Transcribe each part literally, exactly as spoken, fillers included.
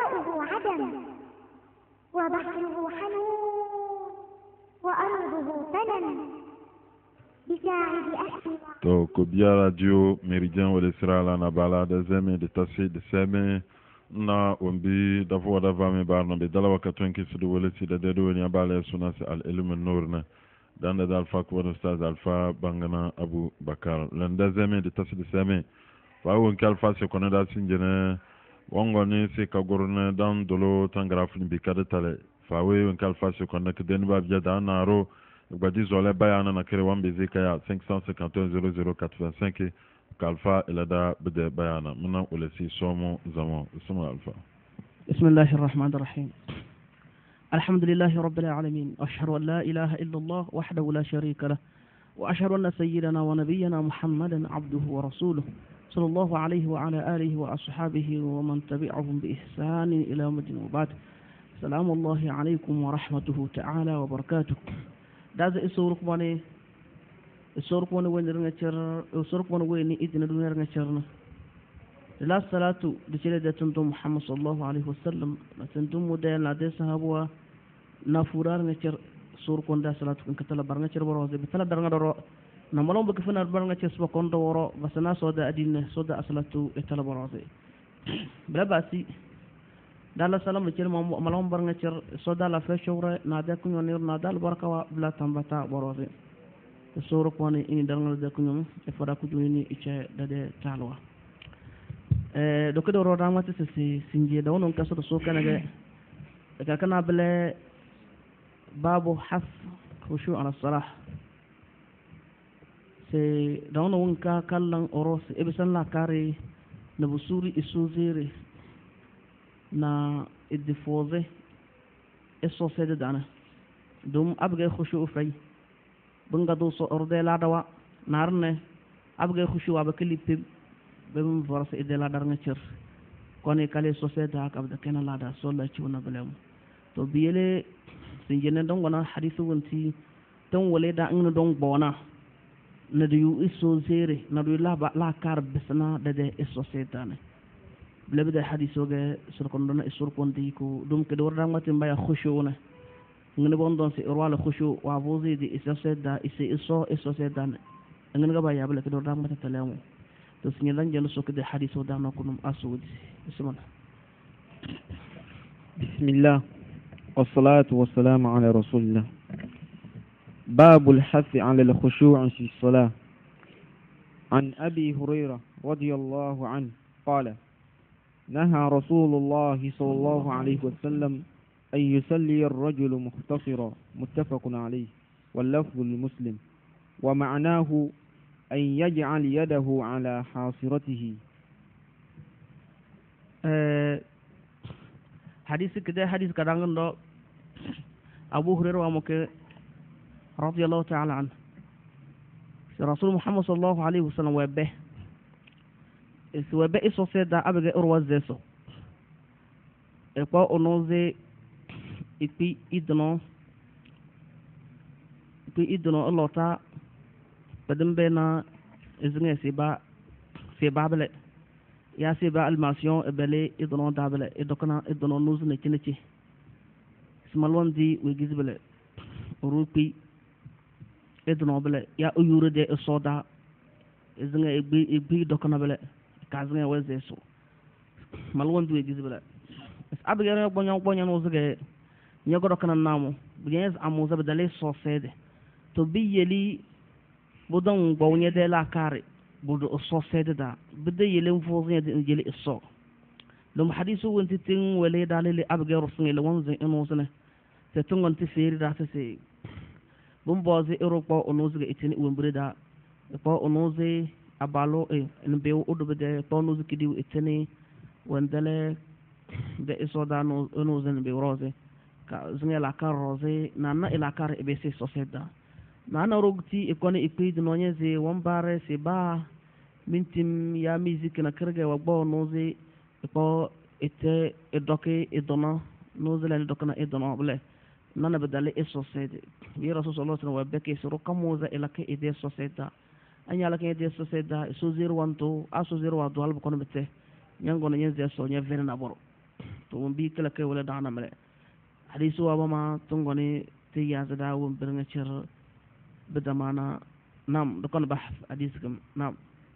ماؤه عدم وبحره حنون وأرضه فلن بساعد أهل. تو كوبيا راديو ميريديان والإسرائيل أنا بالا دزمي دتاسي دسمي na ombi dafo da fami barno be dala wakatun ki sudu wala si da dedo ni abale suna si al ilm nur na dan da alfa ko ustaz alfa bangana abu bakar lan da zame da tasdi same fa won kal fa se kono da sinjene wongo ni se ka gorna dan dolo tangrafni bi kada tale fa we won kal fa se kono ke den ba bia da naro gbadi zole bayana na kere wan be zikaya cinq cent cinquante et un zéro zéro quatre-vingt-cinq كالفا إلى دا بدأ بيانا منا ولسي سومو زمو اسمه الفا. بسم الله الرحمن الرحيم. الحمد لله رب العالمين، أشهد أن لا إله إلا الله وحده لا شريك له، وأشهد أن سيدنا ونبينا محمدا عبده ورسوله صلى الله عليه وعلى آله وأصحابه ومن تبعهم بإحسان إلى يوم الدين وبعد. سلام الله عليكم ورحمته تعالى وبركاته. دازا إسورك باني sork woni woni nga cer sork woni woni idina du nga cer na la salatu de cele de tuntum muhammad sallallahu alaihi wasallam tuntum model na de sahabwa na furar nga cer sork wonda salatu kan katala bar nga cer boro be tala dar nga doro na malom be fana bar nga cer so kon do woro basana soda adine soda salatu e tala boro be bla basi dala salam cer malom bar nga cer soda la fe shawra na de kunyo nir na dal baraka wa bla tambata boro be soro kone ini dangal de ko ñom e fara ko joni ice dade talwa e do ko do roda mate se sinje da wonon kaso so kana ge ka kana bele babu haf khushu ala salah se da wonon ka kallan oros e be san la kare na busuri isuzire na idfoze e so sede dana dum abge khushu fay bunga do so orde la dawa narne abge khushu wa bakli pib be mum force ide la dar nga cieur kone kale société ak abda kena la da so la ci wona belem to biyele sinjene don gona hadithu wonti ton wole da ngno don bona na du yu iso zere na du la ba la kar besna de de société ne blebe de hadithu ge sur kon don sur kon di ko dum ke do warda ngati mbaya khushu na ngene bon don si roi le khushu wa vozi di isoseda isi iso isoseda ngene ga ba yabale ke do dam mata talamu to sinye lan jelo sok de hadithu da na kunum asudi bismillah bismillah wassalatu wassalamu ala rasulillah babul hath ala al khushu' fi salah an abi hurairah radiyallahu anhu qala نهى رسول الله صلى الله عليه وسلم أن يصلي الرجل مختصرا متفق عليه واللفظ لمسلم ومعناه أن يجعل يده على حاصرته. أه حديث كده حديث كدانغن دو أبو هريرة ومك رضي الله تعالى عنه رسول محمد صلى الله عليه وسلم ويبه ويبه إسو سيدا أبغى أروى زيسو إقوى أنوزي ipi idno ipi idno lota badambe na izinga siba siba bele ya siba almation bele idno dabele idokana idno nuzne chinchi smalwandi we gizbele rupi idno bele ya uyure de soda izinga ibi ibi dokana bele kazinga wezeso malwandi we gizbele abigere bonyo bonyo nuzge nyagoro kana namo biyes amuza badale so sede to biyeli budon gownya de la kare budu so sede da bide yele mfonya de jeli so lum hadisu wonti tin wele dalile abge rusun le wonze enusne te tungon ti feri da se bum boze europe onuzge itini wombre da ko onuze abalo e en be odo bede to onuze kidi itini wandale de isoda no onuze be rose zunga la kar rose nana ila kar ebese socieda nana rogti ikoni ipid nonyeze wombare se ba mintim ya musique na kerge wa bo noze ko ete edoke edona noze la dokana edona bele nana bedale e sociede bi rasul sallallahu alaihi wasallam beke suru kamuza ila ke ide socieda anya la ke ide socieda so zero one two aso zero one two albo kono bete nyango nyeze so nya verna boro to bi kala kai wala dana male hadisu wa ma tungoni tiya zada won birnga cer بدمانا نعم دكان بحث حديثكم نعم.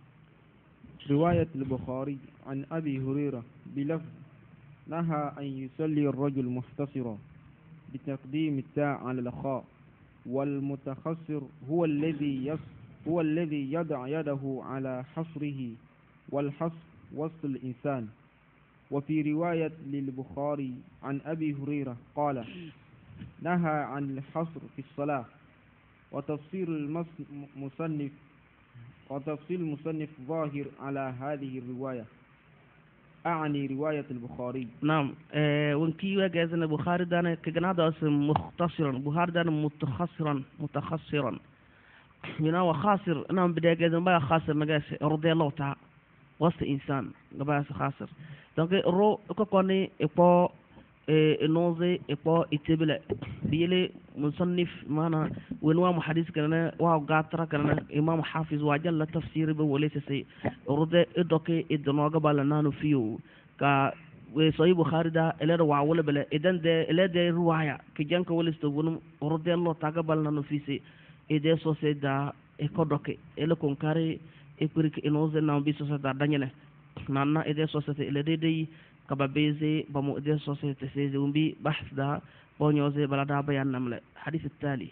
رواية البخاري عن أبي هريرة بلفظ نهى أن يصلي الرجل محتصرا بتقديم التاء على الخاء والمتخسر هو الذي يص هو الذي يضع يده على حصره والحصر وسط الإنسان. وفي رواية للبخاري عن أبي هريرة قال نهى عن الحصر في الصلاة. وتفسير المصنف وتفسير المصنف ظاهر على هذه الرواية أعني رواية البخاري. نعم أه ونكي وجازنا البخاري دانا كجنادا اسم مختصرا البخاري دانا متخسرا متخسرا من هو خاسر نعم بدأ جازنا بقى خاسر مجاش رضي الله تعالى وسط إنسان بقى خاسر donc ro ko koni e po e noze e po itebele bile musannif mana wenwa muhaddis kana wa gatra kana imam hafiz wa jalla tafsir be wala sai rode e doke e donoga bala nanu fiu ka we sahih bukhari da ele wa wala bele idan de ele de ruwaya ki janka wala sto wonum rode Allah taga bal nanu fi se e de so se da e ko doke ele kon kare e prik e noze na bi so da danyene nanna ede société ile dede kaba beze bamu ede société seze umbi bahth da bonyoze balada bayan namle hadith التالي.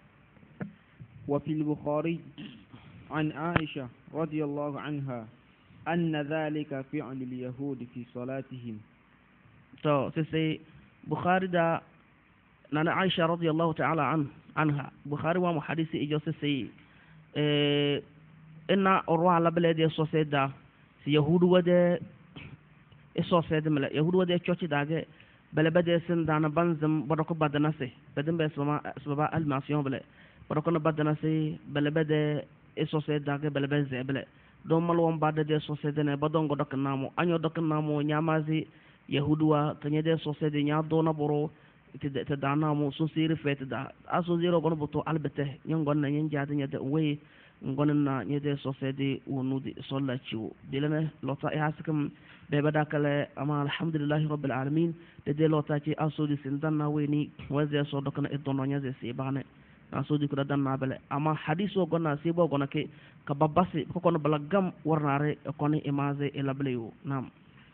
وفي البخاري عن عائشة رضي الله عنها أن ذلك فعل اليهود في صلاتهم. تو سي بخاري دا نانا عائشة رضي الله تعالى عن عنها بخاري ومحدث إجوز سي إيه إن أروع لبلاد الصوصيدا yahudu wade iso sede mala yahudu wade chochi dage bele bade sen dana banzam bodoko badana se bedem be soma soma almation bele bodoko na badana se bele bade iso sede dage bele be zebele do mal won bade de so sede ne badongo dok namo anyo dok namo nyamazi yahudu wa tanye de so sede nya do na boro te te dana mo so sire fete da aso zero gono boto albete nyon na nyen jade nyade we ngonna nyede société wonudi solla ciwo dilene lota e hasikam be badakale ama alhamdulillah rabbil alamin de de lota ci asodi sin danna weni waze so dokana e dono nyaze si bane asodi ko danna bele ama hadiso gonna si bo gonna ke ka babasi ko kono bala gam warnare e kono image e lableyo nam.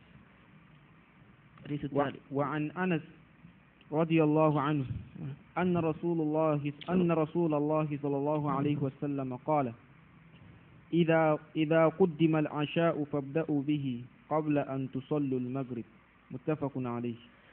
وعن أنس رضي الله عنه أن رسول الله أن رسول الله صلى الله عليه وسلم قال إذا إذا قدم العشاء فابدأوا به قبل أن تصلوا المغرب متفق عليه.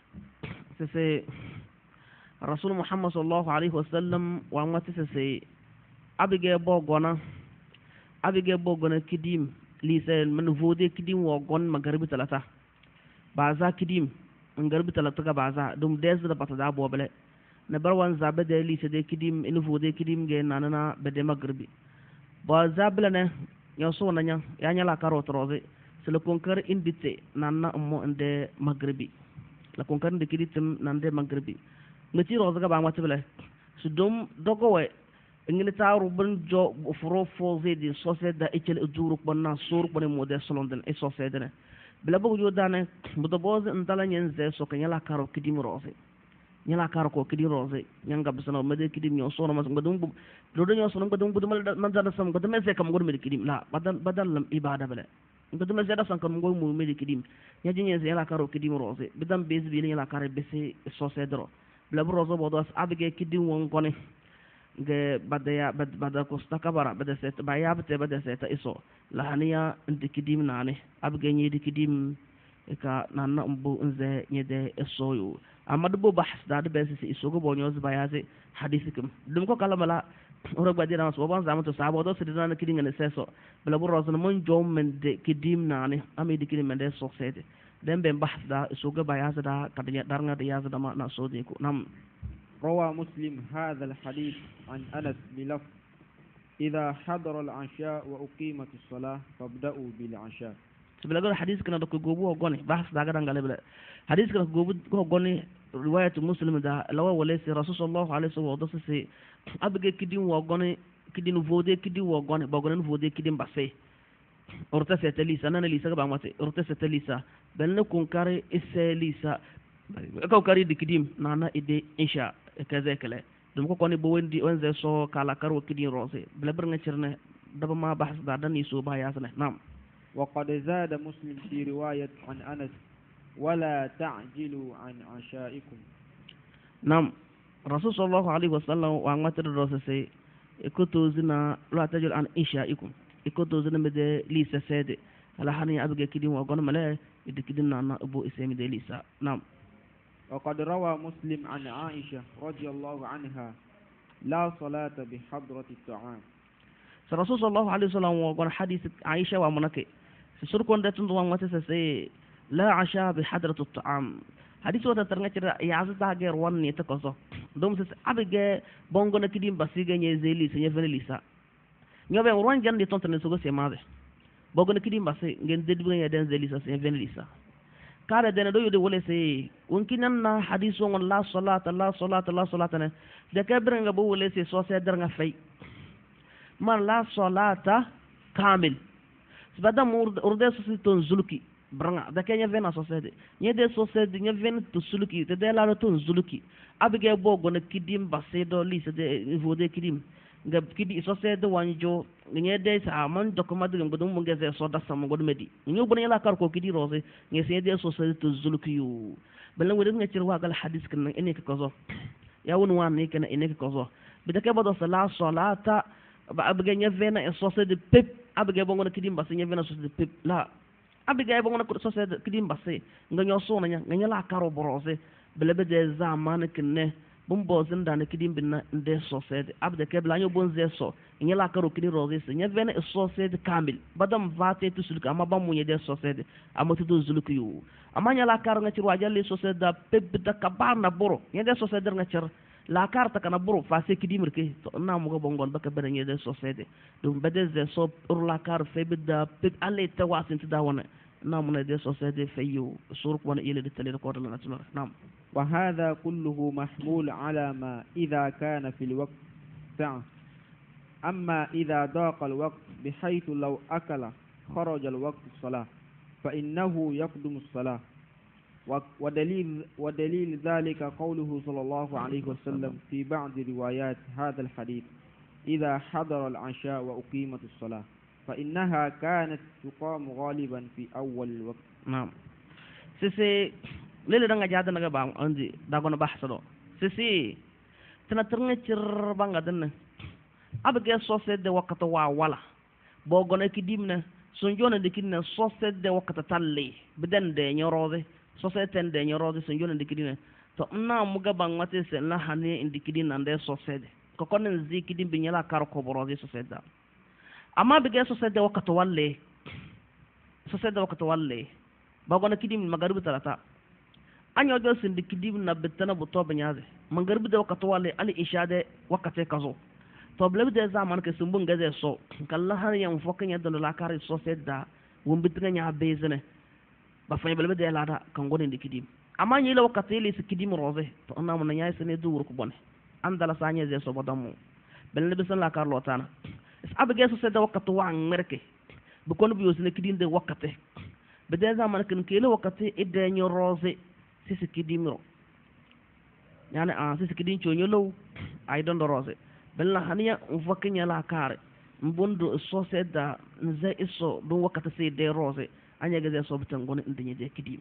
سي رسول محمد صلى الله عليه وسلم وما تسي أبيجي بوغنا أبيجي بوغنا كديم لسه من فودي كديم وغن مغرب ثلاثة بعزا كديم ngarbi talata baza dum desda bata da bo bele na barwan zabe de li se de kidim inu fu de kidim ge nanana be de magribi ba zabla ne yo so nanya ya nyala karo troze se le konkar indite nanna mo inde magribi la konkar de kiditum nande magribi ngati roze ga ba mata bele su dum dogo we ngini taru bun jo furo fo ze di société etel ujuruk bonna suruk bone mo de solonden e société ne bela bogo jodane buto boze ndala nyenze so ka nyala karo kidim rose nyala karo ko kidim rose nyanga bisano mede kidim nyo so no mas ngadum bu do do nyo so ngadum bu mal man dana sam ngadum meze kam ngor mede kidim la badal badal lam ibada bele ngadum meze da san kam ngor mu mede kidim nyaji nyenze nyala karo kidim rose bidam bezi bi nyala kare bese so sedro bela bu rose bodo as abige kidim won gone ge badaya bad bada ko stakabara bada set bayab te bada set iso lahaniya ndi kidim nane abge nyi di kidim ka nanna mbu nze nyede esoyo amadu bo bahs da de bese iso go bonyo z bayaze hadithikum dum ko kala mala oro gbadi na so bon zamato sabo do sidina na kidinga ne seso bela bu rozna mon jom men de kidim nane ame di kidim men de so sede dem be bahs da iso go bayaze da kadnya darnga de yaza da ma na so de ko nam. روى مسلم هذا الحديث عن أنس بلفظ إذا حضر العشاء وأقيمت الصلاة فابدأوا بالعشاء. سبلا الحديث كنا دكتور جوبو غني بحث دعنا عن قلبه حديث كنا جوبو غني رواية مسلم ده لو وليس رسول الله عليه الصلاة والسلام أبغى كدين وغني كدين فودي كدين وغني بغني فودي كدين بسه urtasa talisa nana lisa ga bangwate urtasa talisa belna kun kare isse lisa ko kari dikidim nana ide insha kaza kala dum ko koni bo wendi wenze so kala karo kidin rose bla berna cirne daba ma bahs da dan iso ba ya sana nam وقد زاد مسلم في رواية عن أنس ولا تعجلوا عن عشائكم. نعم رسول صلى الله عليه وسلم وعمت الرسول ikuto zina la tajul an ishaikum ikuto zina mede lisa sede ala hani abge kidin wa gon male idikidin na abu isemi de lisa nam وقد روى مسلم عن عائشة رضي الله عنها لا صلاة بحضرة الطعام. الرسول صلى الله عليه وسلم وقال حديث عائشة ومنك سركون ده تنظر وتسسي لا عشاء بحضرة الطعام حديث وده ترنجر يعزز غير وان يتكسو دوم سس ابغى بونغو نكديم باسيغا نيزيلي سني فنليسا نيوبي روان جان دي تونتن سوغو سيماده بونغو نكديم باسي نген ددبو ني دن زيليسا سني فنليسا كاره دنا دو يودي ولا سي ونكيننا حديث وان لا صلاه لا صلاه لا صلاه نه دكبرنغا بو ولا سي سوسي درنغا في ما لا صلاه كامل سبدا مورد اوردس سيتون زلوكي branga da kenya vena society nyede society nya ven to suluki te de la to zuluki abige bogo na kidim basedo lise de vode kidim nga kidi society wanjo nyede sa man dokuma de ngudum ngeze so da sam ngod medi nyu bone la kar ko kidi rose nge se de society to zuluki yu belen wede nga cirwa gal hadith kan ene ko zo ya won wan ne kana ene ko zo bidake bodo sala salata ba abige nya vena society pep abige bogo na kidim base nya vena society pep la abiga ba ngona ko société kidim basse nga ñoo sona nya nga ñala karo borose belebe de zaman kinne bum bozin da ne kidim binna de société abde kebla ñoo bon zeso ñala karo kidim rose se nya vene société kamil badam vate to sulka ama bam munye de société amatu do zuluku yu ama ñala karo nga ci wajal société da peb da kabarna boro nya de société nga ci la carte kana buru fa se kidim rike to na mo go bongon baka bere nye de société dum bede ze so ur la carte fe bida pep alle tawasin ta wana na mo de société fe yu sur ko ile de tele ko dal na nam وهذا كله محمول على ما إذا كان في الوقت ساعة. أما إذا ضاق الوقت بحيث لو أكل خرج الوقت الصلاة فإنه يقدم الصلاة. ودليل, ودليل ذلك قوله صلى الله عليه وسلم في بعض روايات هذا الحديث إذا حضر العشاء وأقيمت الصلاة فإنها كانت تقام غالبا في أول الوقت. نعم سيسي ليلة دنجا جادا نغا بام عندي داغونا بحثلو سيسي تنترنة تر بانغا دن أبغي سوسي دي وقت وا ولا بوغونا كديمنا سنجونا دي كدنا سوسي دي وقت تالي بدن دي نيروذي société de ñorode so jone ndikidine to na muga bangwate se la hane indikidine ande société ko konen zikidi bi nyala kar ko borode société amma bi ge société wakato walle société wakato walle bagona kidim magaribu talata anyo do sin dikidim na betana bu to banyaze magaribu de wakato walle ali ishade wakate kazo to blebi de zaman ke sumbu ngaze so kala han yam fokanya do la kar société wombitnga nya bezene ba fanya balbe de lada kan godin de kidim amma ni la wakati li kidim rose to anna mun nyaay sene du wurko bonne andala sanye ze so bodamu bel ne bisan la kar lotana es abge so se da wakati wa ngerke bu kon bi yosne kidim de wakati be de zaman kan ke le wakati ide nyo rose si se kidim ro yani a si se kidim cho nyolo ay don do rose bel la haniya fakanya la kar mbondo so se da nze iso do wakati se de rose anya gaze so bitan gon indinye de kidim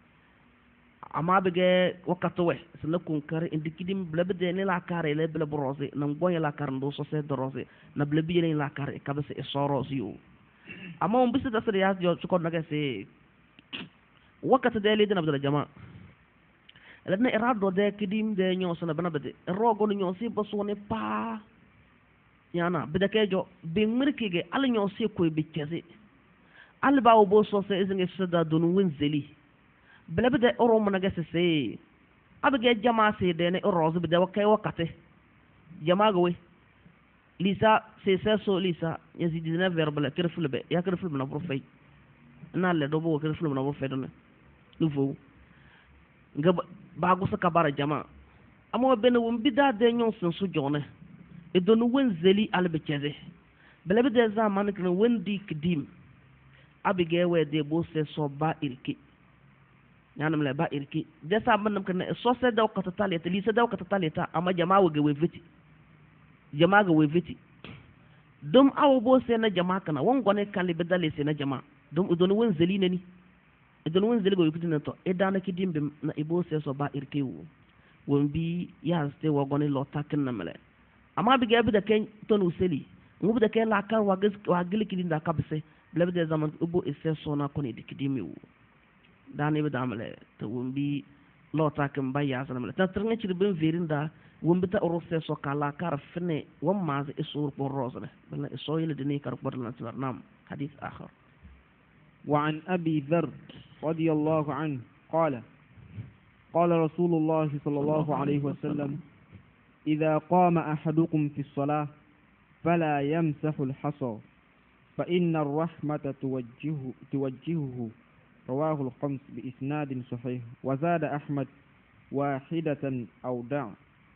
amma bege wakato we sana kun kare indi kidim blabde ne la kare le bla brose nan gonya la kar ndo so se de rose na blabi ne la kare ka bese so rose yu amma on bisu da sare ya jo ko naga se wakata de le dina abdul jama ladna irado de kidim de nyo sana bana bede rogo nyo si baso ne pa yana bidake jo be mirkige al nyo si ko be keze alba wo bo so se izinge sada donu winzeli bele de oro mo naga se se abige jama se de ne oro zo de wakay wakate jama gowe lisa se se so lisa yazidi na verbal kerful be ya kerful na profay na le do bo kerful na profay don nouveau nga ba go sa kabara jama amo ben wo bida de nyon sen su jone e donu winzeli albe keze bele de zaman kan wendi kidim abige we de bo se so ba irki nyanam le ba irki de sa man nam kan so se daw kata taleta li se daw kata taleta ama jama wo ge we viti jama ge we viti dum awo bo se na jama kana won gone kan le bedale se na jama dum udon won zelina ni idon won zeligo yukiti na to edana ki dimbe na ibo se so ba irki wo won bi ya ste wo gone lo takin na mele ama bi ge bi da ken ton useli ngubu da ken la kan wa ges wa gili ki dinda kabse blebe de zaman ubo isse so na koni dikidimi wo dane be damale to won bi lo takin ba ya sana mele ta trnga ci ben verinda won bi ta orose so kala kar fene won maz isur por rosne bal iso yele dini kar por lan sar nam hadith akhar وعن أبي ذر رضي الله عنه قال قال رسول الله صلى الله عليه وسلم إذا قام أحدكم في الصلاة فلا يمسح الحصى فإن الرحمة توجهه, توجهه رواه الخمس بإسناد صحيح وزاد أحمد واحدة أو دع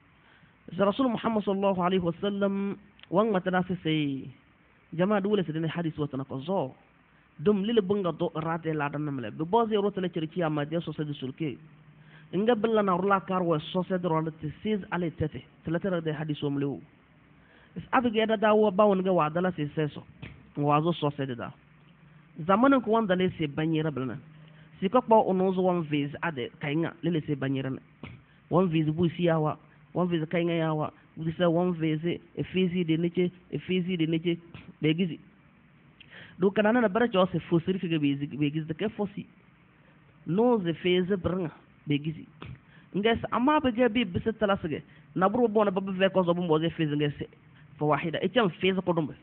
رسول محمد صلى الله عليه وسلم وان تنافسي جماعة دولة سيدنا حديث وتنقضوا dum lile bunga do rate la dan namle be boze rotele cirki amma de so sedi sulke inga billa na urla kar wa so sedi ronde te siz ale tete tlatera de hadiso mlew is abige da dawo bawon ga wadala se seso wazo so sedi da zamanin ko wanda le se banyira bilna si ko ko onozo wan vez ade kainga lile se banyira wan vez bu siyawa wan vez kainga yawa bisa wan vez e fizi de neke e fizi de neke be gizi do kana na bara jo se fosiri figa be be gizi ke fosi no ze feze branga be gizi nges amma be ge be bisa talasge na buru bona babu ve ko zo bo ze feze ngese fa wahida e cham feze ko dumbe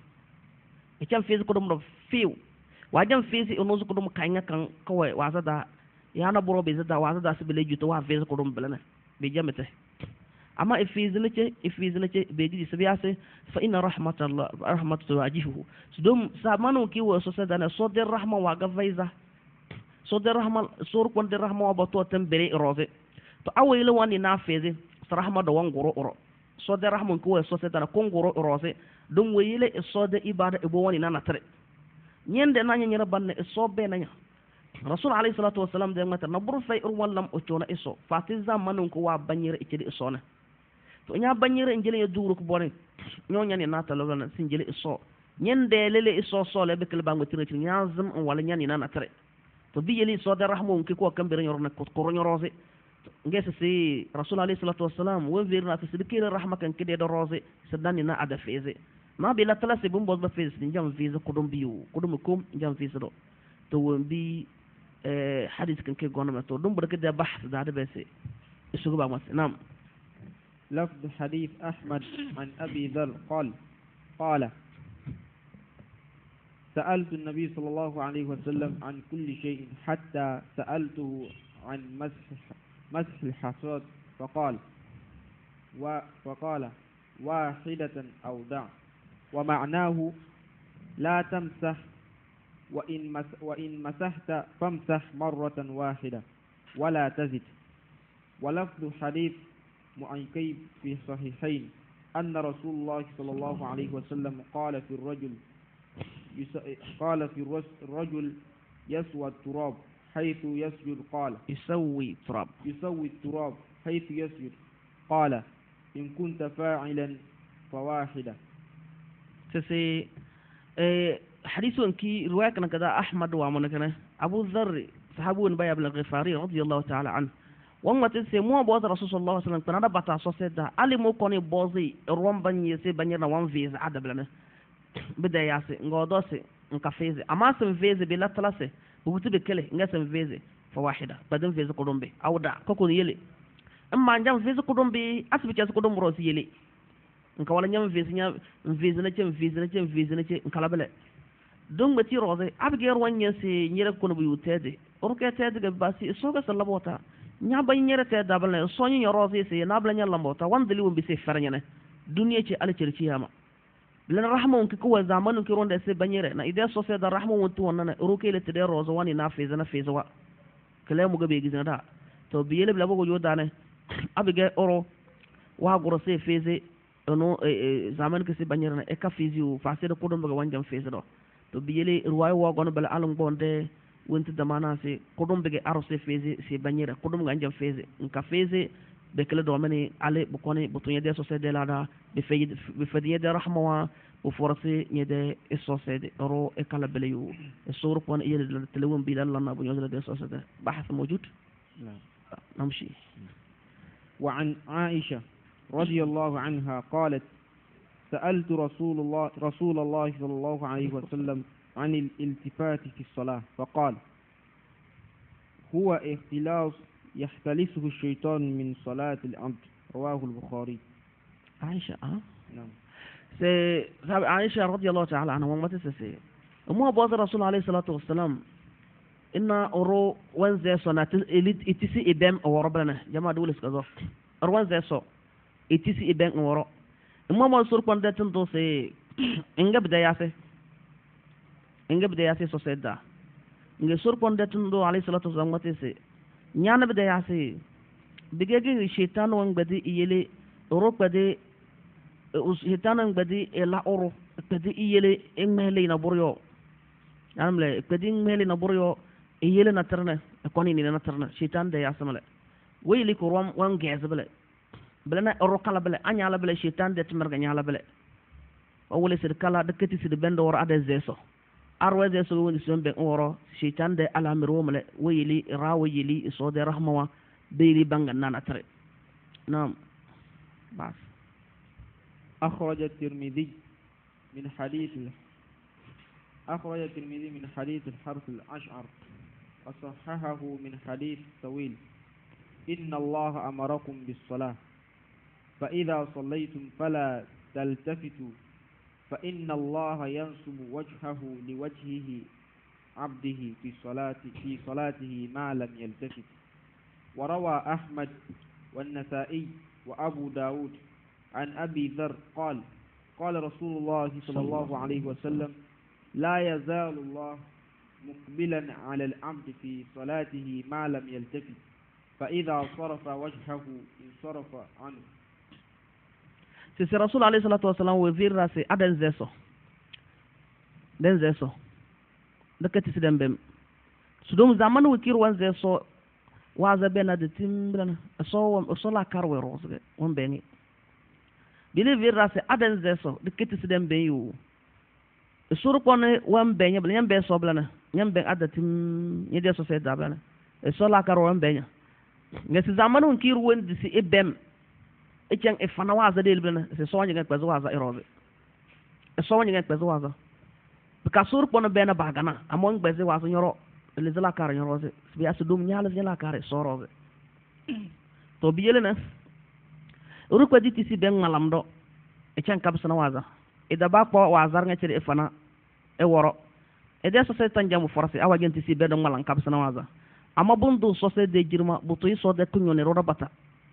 e cham feze ko dumbe fiu wajam feze ono zo ko dum kanga kan ko wa za da ya na buru be za da wa za da se bele juto wa feze ko dumbe lana be jamete amma ifiz nace ifiz nace be gidi sabiyase fa inna rahmatallah rahmatu wajihu dum samanu ki wo so sadana so der rahma wa gavaiza so der rahma sur kon der rahma wa bato tambere roze to awayla wani na feze rahma da wan goro oro so der rahma ki wo so sadana kon goro roze dum wayile so de ibada e bo wani na natare nyende na nyira banne so be na nya rasul alayhi salatu wassalam de ngata na buru fay ur wallam o tona iso fatiza manun ko wa banyira ikedi isona to nya banyira injele ya duru ko bone nyo nyani na talo na sinjele iso nyende lele iso so le be kelba ngotire ci nyazum wala nyani na natare to bi yeli so da rahmu ki ko kambere nyorna ko ko nyorose ngese si rasul alayhi salatu wassalam wo virna fi sidikira rahma kan kede do rose sadani na ada feze ma bi la talase bum bo ba feze njam feze ko dum biu ko dum ko njam feze do to won حديث كان كي قونا متو دم بركة ده بحث ده هذا بس السوق بقى مثلا نعم لفظ حديث أحمد عن أبي ذر قال قال سألت النبي صلى الله عليه وسلم عن كل شيء حتى سألته عن مسح مسح الحصاد فقال و فقال واحدة أو دع ومعناه لا تمسح وإن, مس وإن مسحت فامسح مرة واحدة ولا تزد ولفظ حديث معيكيب في صحيحين أن رسول الله صلى الله عليه وسلم قال في الرجل قال في الرجل يسوى التراب حيث يسجد قال يسوي التراب يسوي التراب حيث يسجد قال إن كنت فاعلا فواحدة تسي اه حديث كي رواية كان كذا أحمد وعمنا كنا أبو ذر صحابون بيا بن الغفاري رضي الله تعالى عنه وما تنسي مو بوز رسول الله صلى الله عليه وسلم كنا نبتا صوصيدا علي مو كوني بوزي روان بني سي بني روان فيز عدا بلنا بدا ياسي نغودوسي نكافيزي أما سم فيزي بلا تلاسي بوتي بكلي نغا سم فيزي فواحدة بدن فيزي قدومبي أو دا كوكو يلي أما نجام فيزي قدومبي أسبي كاس قدوم روسي يلي نكا ولا نجام فيزي نجام فيزي نجام فيزي نجام فيزي نجام نكالا بلا دون بتي روزي أبغير وانيا سي نيرا كونو بيوتادي أوكي تادي جباسي سوغا سلابوتا nya bay nyere te dabal ne soñu ñorosi se nabla ñalla mbota wandali won bi se ferñene duniya ci ala ci ciyama bilan rahma ki ko zamanu ki ronde se banyere na ide so se da rahma won tu wonna ruke le te de rozo wani na feze na feze wa kele mu gabe gizna da to biyele bla bogo jodane abige oro wa goro se feze no zaman ki se banyere na e ka fiziu fa se de ko do mbaga wanjam feze do to biyele ruwaya wogono bala alam gonde wonti damana se kodum bege arose feze se banyere kodum ganjam feze nka feze be kala do mani ale bu koni bu tunye de société la da be feye be fediye de rahmawa bu force nyede e société ro e kala bele yu e suru kon yele telewon bi dal lana bu nyode de société bahth موجود نعم نمشي. وعن عائشة رضي الله عنها قالت سألت رسول الله رسول الله صلى الله عليه وسلم عن الالتفات في الصلاة فقال هو اختلاس يختلسه الشيطان من صلاة العبد رواه البخاري. عائشة اه نعم سي عائشة رضي الله تعالى عنها وما تسسي أمها بوضع الرسول عليه الصلاة والسلام إن أرو وانزي صنات إتسي إبام أو ربنا جماعة دولس كذا أرو وانزي صو إتسي إبام أو رب أمها ما يصير كون داتن توسي إنجا بداياسي إنجا بداياسي سو سيدا إنجا يصير كون داتن دو عليه الصلاة والسلام ما تسي نيانا بداياسي بيجي الشيطان وان بدي إيلي أرو بدي الشيطان وان بدي إلا أرو بدي إيلي إنمهلي نبوريو نعمل بدي إنمهلي نبوريو إيلي نترنا كوني ني نترنا شيطان ده ياسمله ويلي كروم وان جاز بله بلنا أرو كلا بله أني على بله شيطان ده تمرق أني على بله أول سيد كلا دكتي سيد بند ورا أده زيسو أروى زيسو وين سيد بند ورا شيطان ده على مروم له ويلي را ويلي صود رحمه بيلي بانغنا نتر. نعم بس. أخرج الترمذي من حديث أخرج الترمذي من حديث الحرث الأشعر وصححه من حديث طويل إن الله أمركم بالصلاة فإذا صليتم فلا تلتفتوا فإن الله ينصب وجهه لوجهه عبده في صلاة في صلاته ما لم يلتفت. وروى أحمد والنسائي وأبو داود عن أبي ذر قال قال رسول الله صلى الله عليه وسلم لا يزال الله مقبلا على العبد في صلاته ما لم يلتفت فإذا صرف وجهه انصرف عنه. سيسي رسول عليه الصلاة والسلام وزير راسي أدن زيسو دن زيسو دكتي سيدن بم سدوم زمان وكير وان زيسو وازا بينا دي تيمبرنا أصو أصو لا كاروي روزغي وان بيني بيلي فير راسي أدن زيسو دكتي سيدن بم يو السورة كون وان بيني بل ينبي صو بلنا ينبي أدى تيم يدي صو سيدا بلنا أصو لا كارو وان بيني نسي زمان وكير وان دي سي إبم إيجان إفانا وازا ديل بلنا سي سوان يغن كوزو وازا إروزي سوان يغن كوزو وازا بكا سورة كون بينا باغانا أمون بيزي وازا يورو اللي زلا كار يروزي سبيا سدوم نيال زلا كار سوروزي تو بيلنا urukwa di tisi ben malam do e chan kabsana waza e da ba ko wazar nga ciri ifana e woro e de sose tan jamu forasi awa gen tisi ben malam kabsana waza amma bundu sose de jirma butu so de kunyo ne roda bata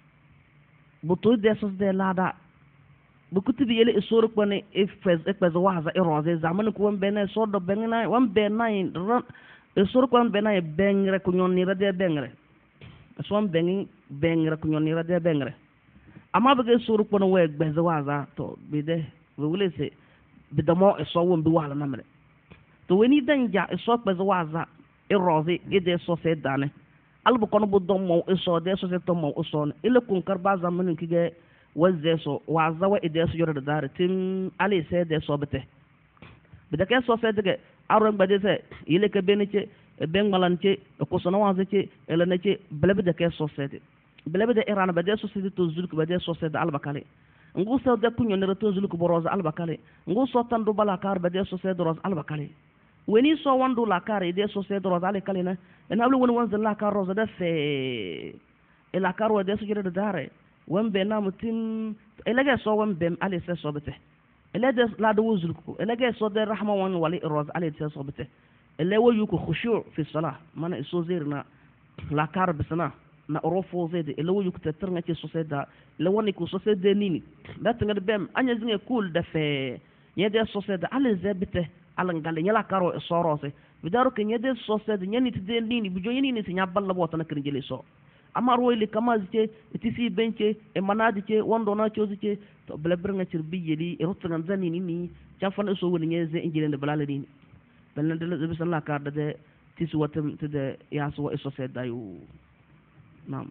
butu de sose de lada bukuti bi yele isuru ko ne e fez e pez waza e roze zaman ko won ben so do ben na won ben na ron isuru ko ben na bengre kunyo ni rade bengre so won ben bengre kunyo ni rade bengre amma bage suru kono we gbeze waza to bide we wule se bidamo e so won bi wala namre to weni danja e so gbeze waza e rozi e de so se dane albu kono bu domo e so de so se to mo o so ile kun karba zaman kige waze so waza wa e de so yoro dare tim ali se de so bete bide ke so se de aro gbede se ile ke beniche e ben malance e ko so na waza che ele ne che blebe de ke so se de بلابد إيران بدأ سوسيد توزلك بدأ سوسيد البكالي نقول سودا كونيو نرتون زلك بروز البكالي نقول سوتان دو بالاكار بدأ سوسيد روز البكالي ويني سو واندو لاكار يدي سوسيد روز البكالي نا نقول وين وانزل لاكار روز ده في اللاكار ودي سوجر داره وين بينام تيم إلاجي سو وين بيم علي سوبته إلاجي لا دو زلكو إلاجي سو ده رحمة وان ولي روز علي سوبته اللي هو يكو خشوع في الصلاة ما نسو زيرنا لاكار بسنا na orofo zede elo yuk te trnga ci société le woni ko société nini dat nga bem anya zinga cool da fe nyede société ale zebite ala ngale nyala karo sorose bidaro ke nyede société nyani te nini bu joyini ni sinya balla bota na kiri jeli so amar woyli kamazi tisi benche e manadi ce wondo na chozi ce to blebr nga ci bi yeli e rotta nga zanini ni jafan so woni nyeze injile de balale nini بل ندل بس الله كارد ده تسوى تم تده ياسوا إسوسة دايو نعم.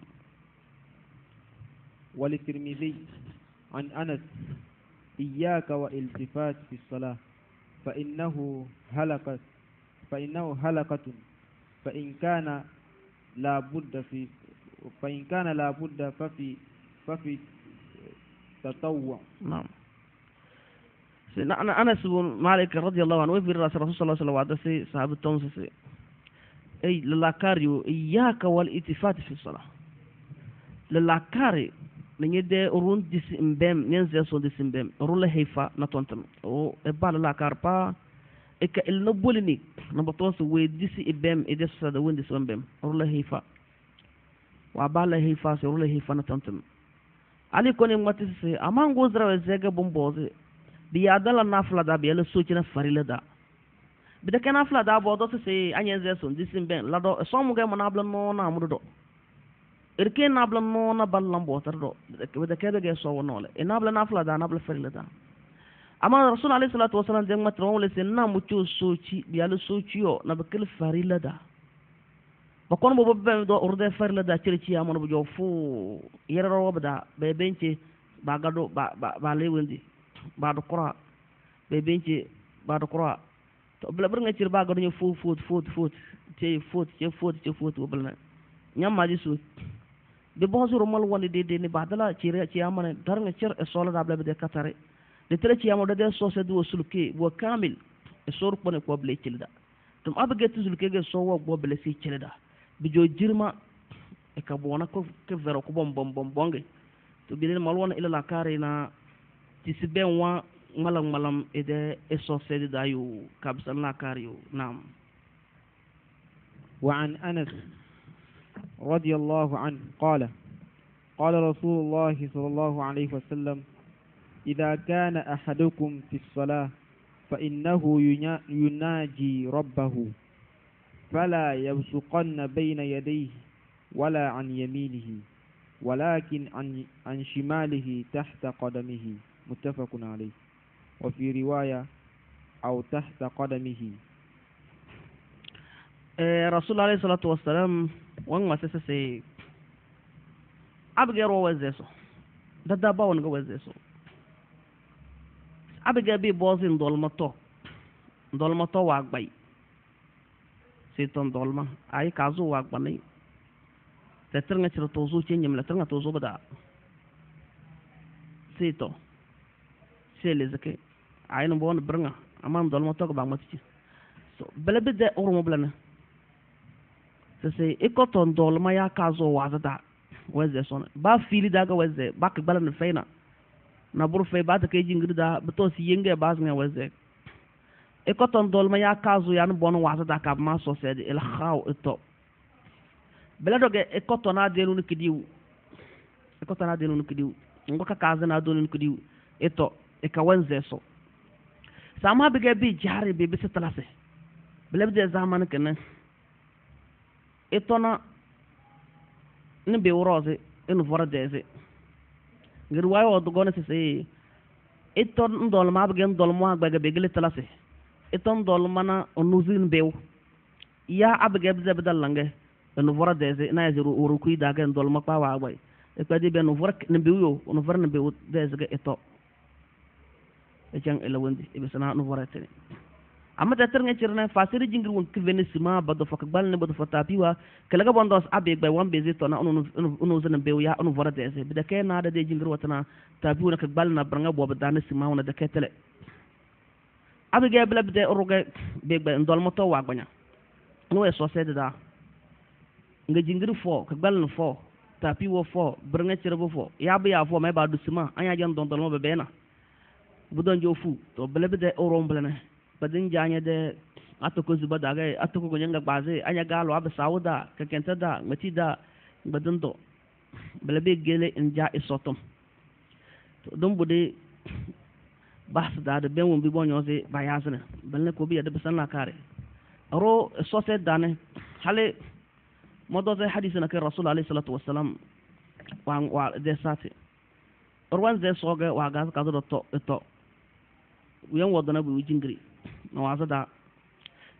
وللترمذي عن أنس إياك والالتفات في الصلاة فإنه هلكت فإنه هلكة فإن كان لا بد في فإن كان لا بد ففي ففي تطوع. نعم. أنا أنس بن مالك رضي الله عنه وفي الرسول صلى الله عليه وسلم صحابة تونس أي للاكاريو إياك والالتفات في الصلاة للاكاري من يد أرون ديس إمبام ينزل صون ديس إمبام أرون له هيفا نتوانتم أو إبال للاكار با إك النبولني نبطوس ويديس إمبام إديس صدا وين ديس إمبام أرون له هيفا وأبال له هيفا سأرون له هيفا نتوانتم علي كوني ماتيسي أمان غوزرا وزيجا بومبوزي بيادلا نافلا دا بيالا سوچنا فريلا دا بدا كان نافلا دا بودو سي أني ينزل صون ديس إمبام لادو سومو منابلا نونا أمودو irke nabla nona ballam botar do beda kebe ge so nole e nabla nafla da nabla ferila da amma rasul alayhi salatu wasallam jeng matro le senna muchu sochi bialu sochiyo na bakil farila da bakon bo be do urde farila da circi amon bo jo fu yere ro bada be benci ba gado ba ba lewendi ba do qura be benci ba do qura to bla br nga cir ba gado ñu fu fu fu fu ci fu ci fu ci fu fu bla ñam ma ji su de bonjour mal woni de de ni badala ci re ci amane dar nga cer e solo da blebe de katare de tere ci amode de so se do sulke bo kamil e sor ko ne ko ble ci lida tum abage tu sulke ge so wo bo ble ci lida bi jo jirma e ka bona ko ke vero ko bom bom bom bonge to bi mal wona ila la kare na ci si ben wa malam malam e de e so se da yu kabsan la kare yu nam. وعن أنس رضي الله عنه قال قال رسول الله صلى الله عليه وسلم إذا كان أحدكم في الصلاة فإنه يناجي ربه فلا يبصقن بين يديه ولا عن يمينه ولكن عن, عن شماله تحت قدمه متفق عليه وفي رواية أو تحت قدمه. رسول الله عليه الصلاة والسلام وان ما سيسي أبغى روى زيسو دادا باون روى زيسو أبغى بي بوزين دولمتو دولمتو واقباي سيتون دولما أي كازو واقباني تترنغ تشرو توزو تشينيم لترنغ توزو بدا سيتو سيلي زكي أي نبوان برنغ أمان دولمتو كباق ماتيشي بلا بدا أورمو بلانا sese ikoton dolma ya kazo wazada weze son ba fili daga weze ba ka balan feina na bur fe ba ta kai jingir da beto si yenge ba znga weze ikoton dolma ya kazo ya no bon wazada ka ma so sede el khaw eto bela doge ikoton na delu ni kidiw ikoton na delu ni kidiw ngoka kaza na delu ni kidiw eto e ka wenze so sama bige bi jari bi bi setalase bela bi zaman kenan etona ni be woroze enu fora deze ngir wayo do gona se se eton ndol ma be gen dol mo agba be gele talase eton dol mana onuzin bew ya abge be bedal lange enu fora deze na yaziru uru ku da gen dol ma pa wa agba e ko di be nu fora ne bew yo nu fora ne bew deze ge eto e jang elawandi e be sana nu fora tene amma da tarnga cirna fasiri jingir won kivene sima bado fak balne bado fatapiwa kalaga bondos abe gbe wan bezi to na unu unu zana bew ya unu vora deze bida ke na da de jingir watana tapiwa ka balna branga bo bada na sima wona da ketele abe ge bla bide oruga be gbe ndol moto wa gbanya no e so sede da nga jingir fo ka balna fo tapiwa fo branga cirbo fo ya be ya fo me ba du sima anya jan don don mo be bena budon jofu to bla bide orom blana badin janya de atoko zuba daga atoko gonyenga baze anya galo abe sauda ka kenta da mati da badin do belabe gele inja isotom to don bude bas da de ben won bi bonyo se bayasna balne ko bi ya de sanna kare ro sose dane hale modo ze hadithna ke rasul alayhi salatu wassalam wa wa de sate orwan ze soga wa gas ka do to to yan wodana bu jingri no wasa da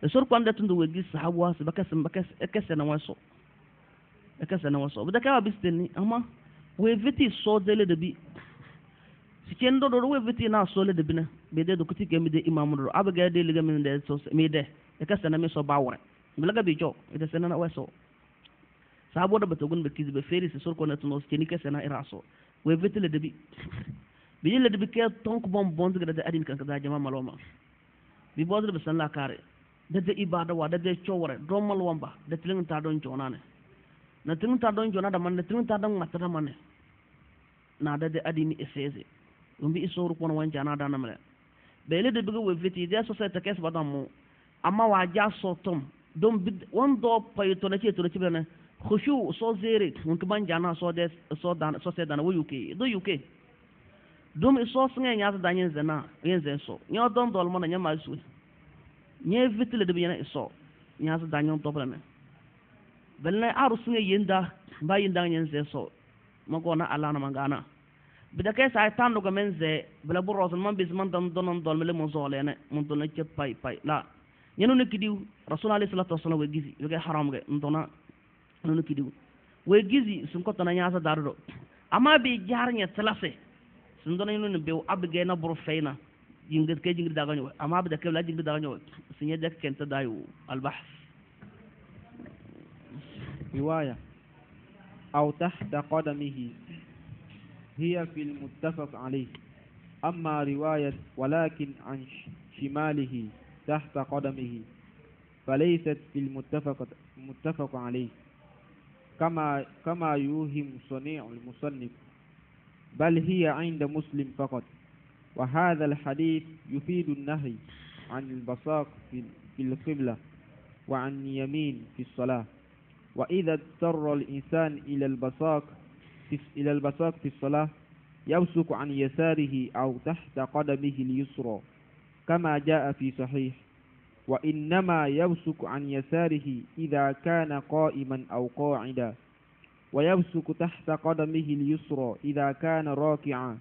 السور كون ده تندو وجيس صحابه بكس بكس اكس انا واسو اكس انا واسو بدا كا بيستني اما ويفتي سو دele de bi sikendo do wيفتي na so le de bi na be de do kuti ke mi de imam do abaga de liga mi de so mi de ekas na mi so bawre bilaga bi jo ida senana waso sabo da bata gun be kizi be feri se sor ko na tuno skeni ke sena iraso wيفتي le de bi bi le de bi ke tonk bom bond ga de adin kan ka jama maloma bi bodre be san la kare de de ibada wa de de chowre do mal wamba de tilin ta don jonane na tilin ta don jona da man de tilin ta don matata man na de de adini eseze umbi isoro ko wan jana da namle be le de bi wيفتي de so se ta kes badam mo amma wa ja so tom dom won do payto na ce to ci bene khushu so zere mun ka ban jana so de so dan so se dan wo uk do uk dom so snge nya da nyen zena yen zen so nyo don dol mo na nya ma su nye vitile de biyana so nya da nyon to bene belne aru snge yenda ba yenda nyen zen so mo ko na ala na mangana bida ke sa tan do men ze bela burro man bis man don don dol mele mo zolene mun don ci pay pay la ñenu ne kidiw rasul alayhi salatu wasallam we gizi we haram ge ndona nonu kidiw we gizi sun ko tana nyaasa darudo amma bi jaar nya tlase sun dona ñenu ne bew abge na buru feyna jingat ke jingat daga ñoy amma bi da ke la jingat daga ñoy suñu dek kenta dayu al bahth رواية أو تحت قدمه هي في المتفق عليه. أما رواية ولكن عن شماله تحت قدمه فليست في المتفق متفق عليه كما كما يوهم صنيع المصنف، بل هي عند مسلم فقط. وهذا الحديث يفيد النهي عن البصاق في القبلة وعن يمين في الصلاة. وإذا اضطر الإنسان إلى البصاق في إلى البصاق في الصلاة يبصق عن يساره أو تحت قدمه اليسرى كما جاء في صحيح. وإنما يبصق عن يساره إذا كان قائما أو قاعدا، ويبصق تحت قدمه اليسرى إذا كان راكعا،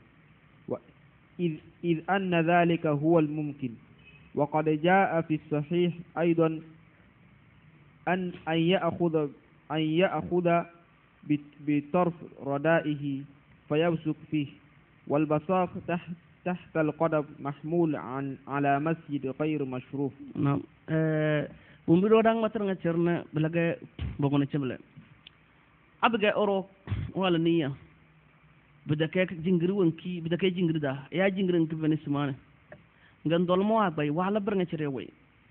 إذ, إذ أن ذلك هو الممكن. وقد جاء في الصحيح أيضا أن أن يأخذ أن يأخذ بطرف ردائه فيبصق فيه، والبصاق تحت تحت القدم محمول عن على مسجد غير مشروف. نعم. ااا بومبيرو دان ماتر نغترنا بلاغا بوغنا تشبل ابغا اورو ولا نيه بدك جينغري ونكي بدك جينغري دا يا جينغري نك بن سمان غان دولمو باي ولا برغا تشري وي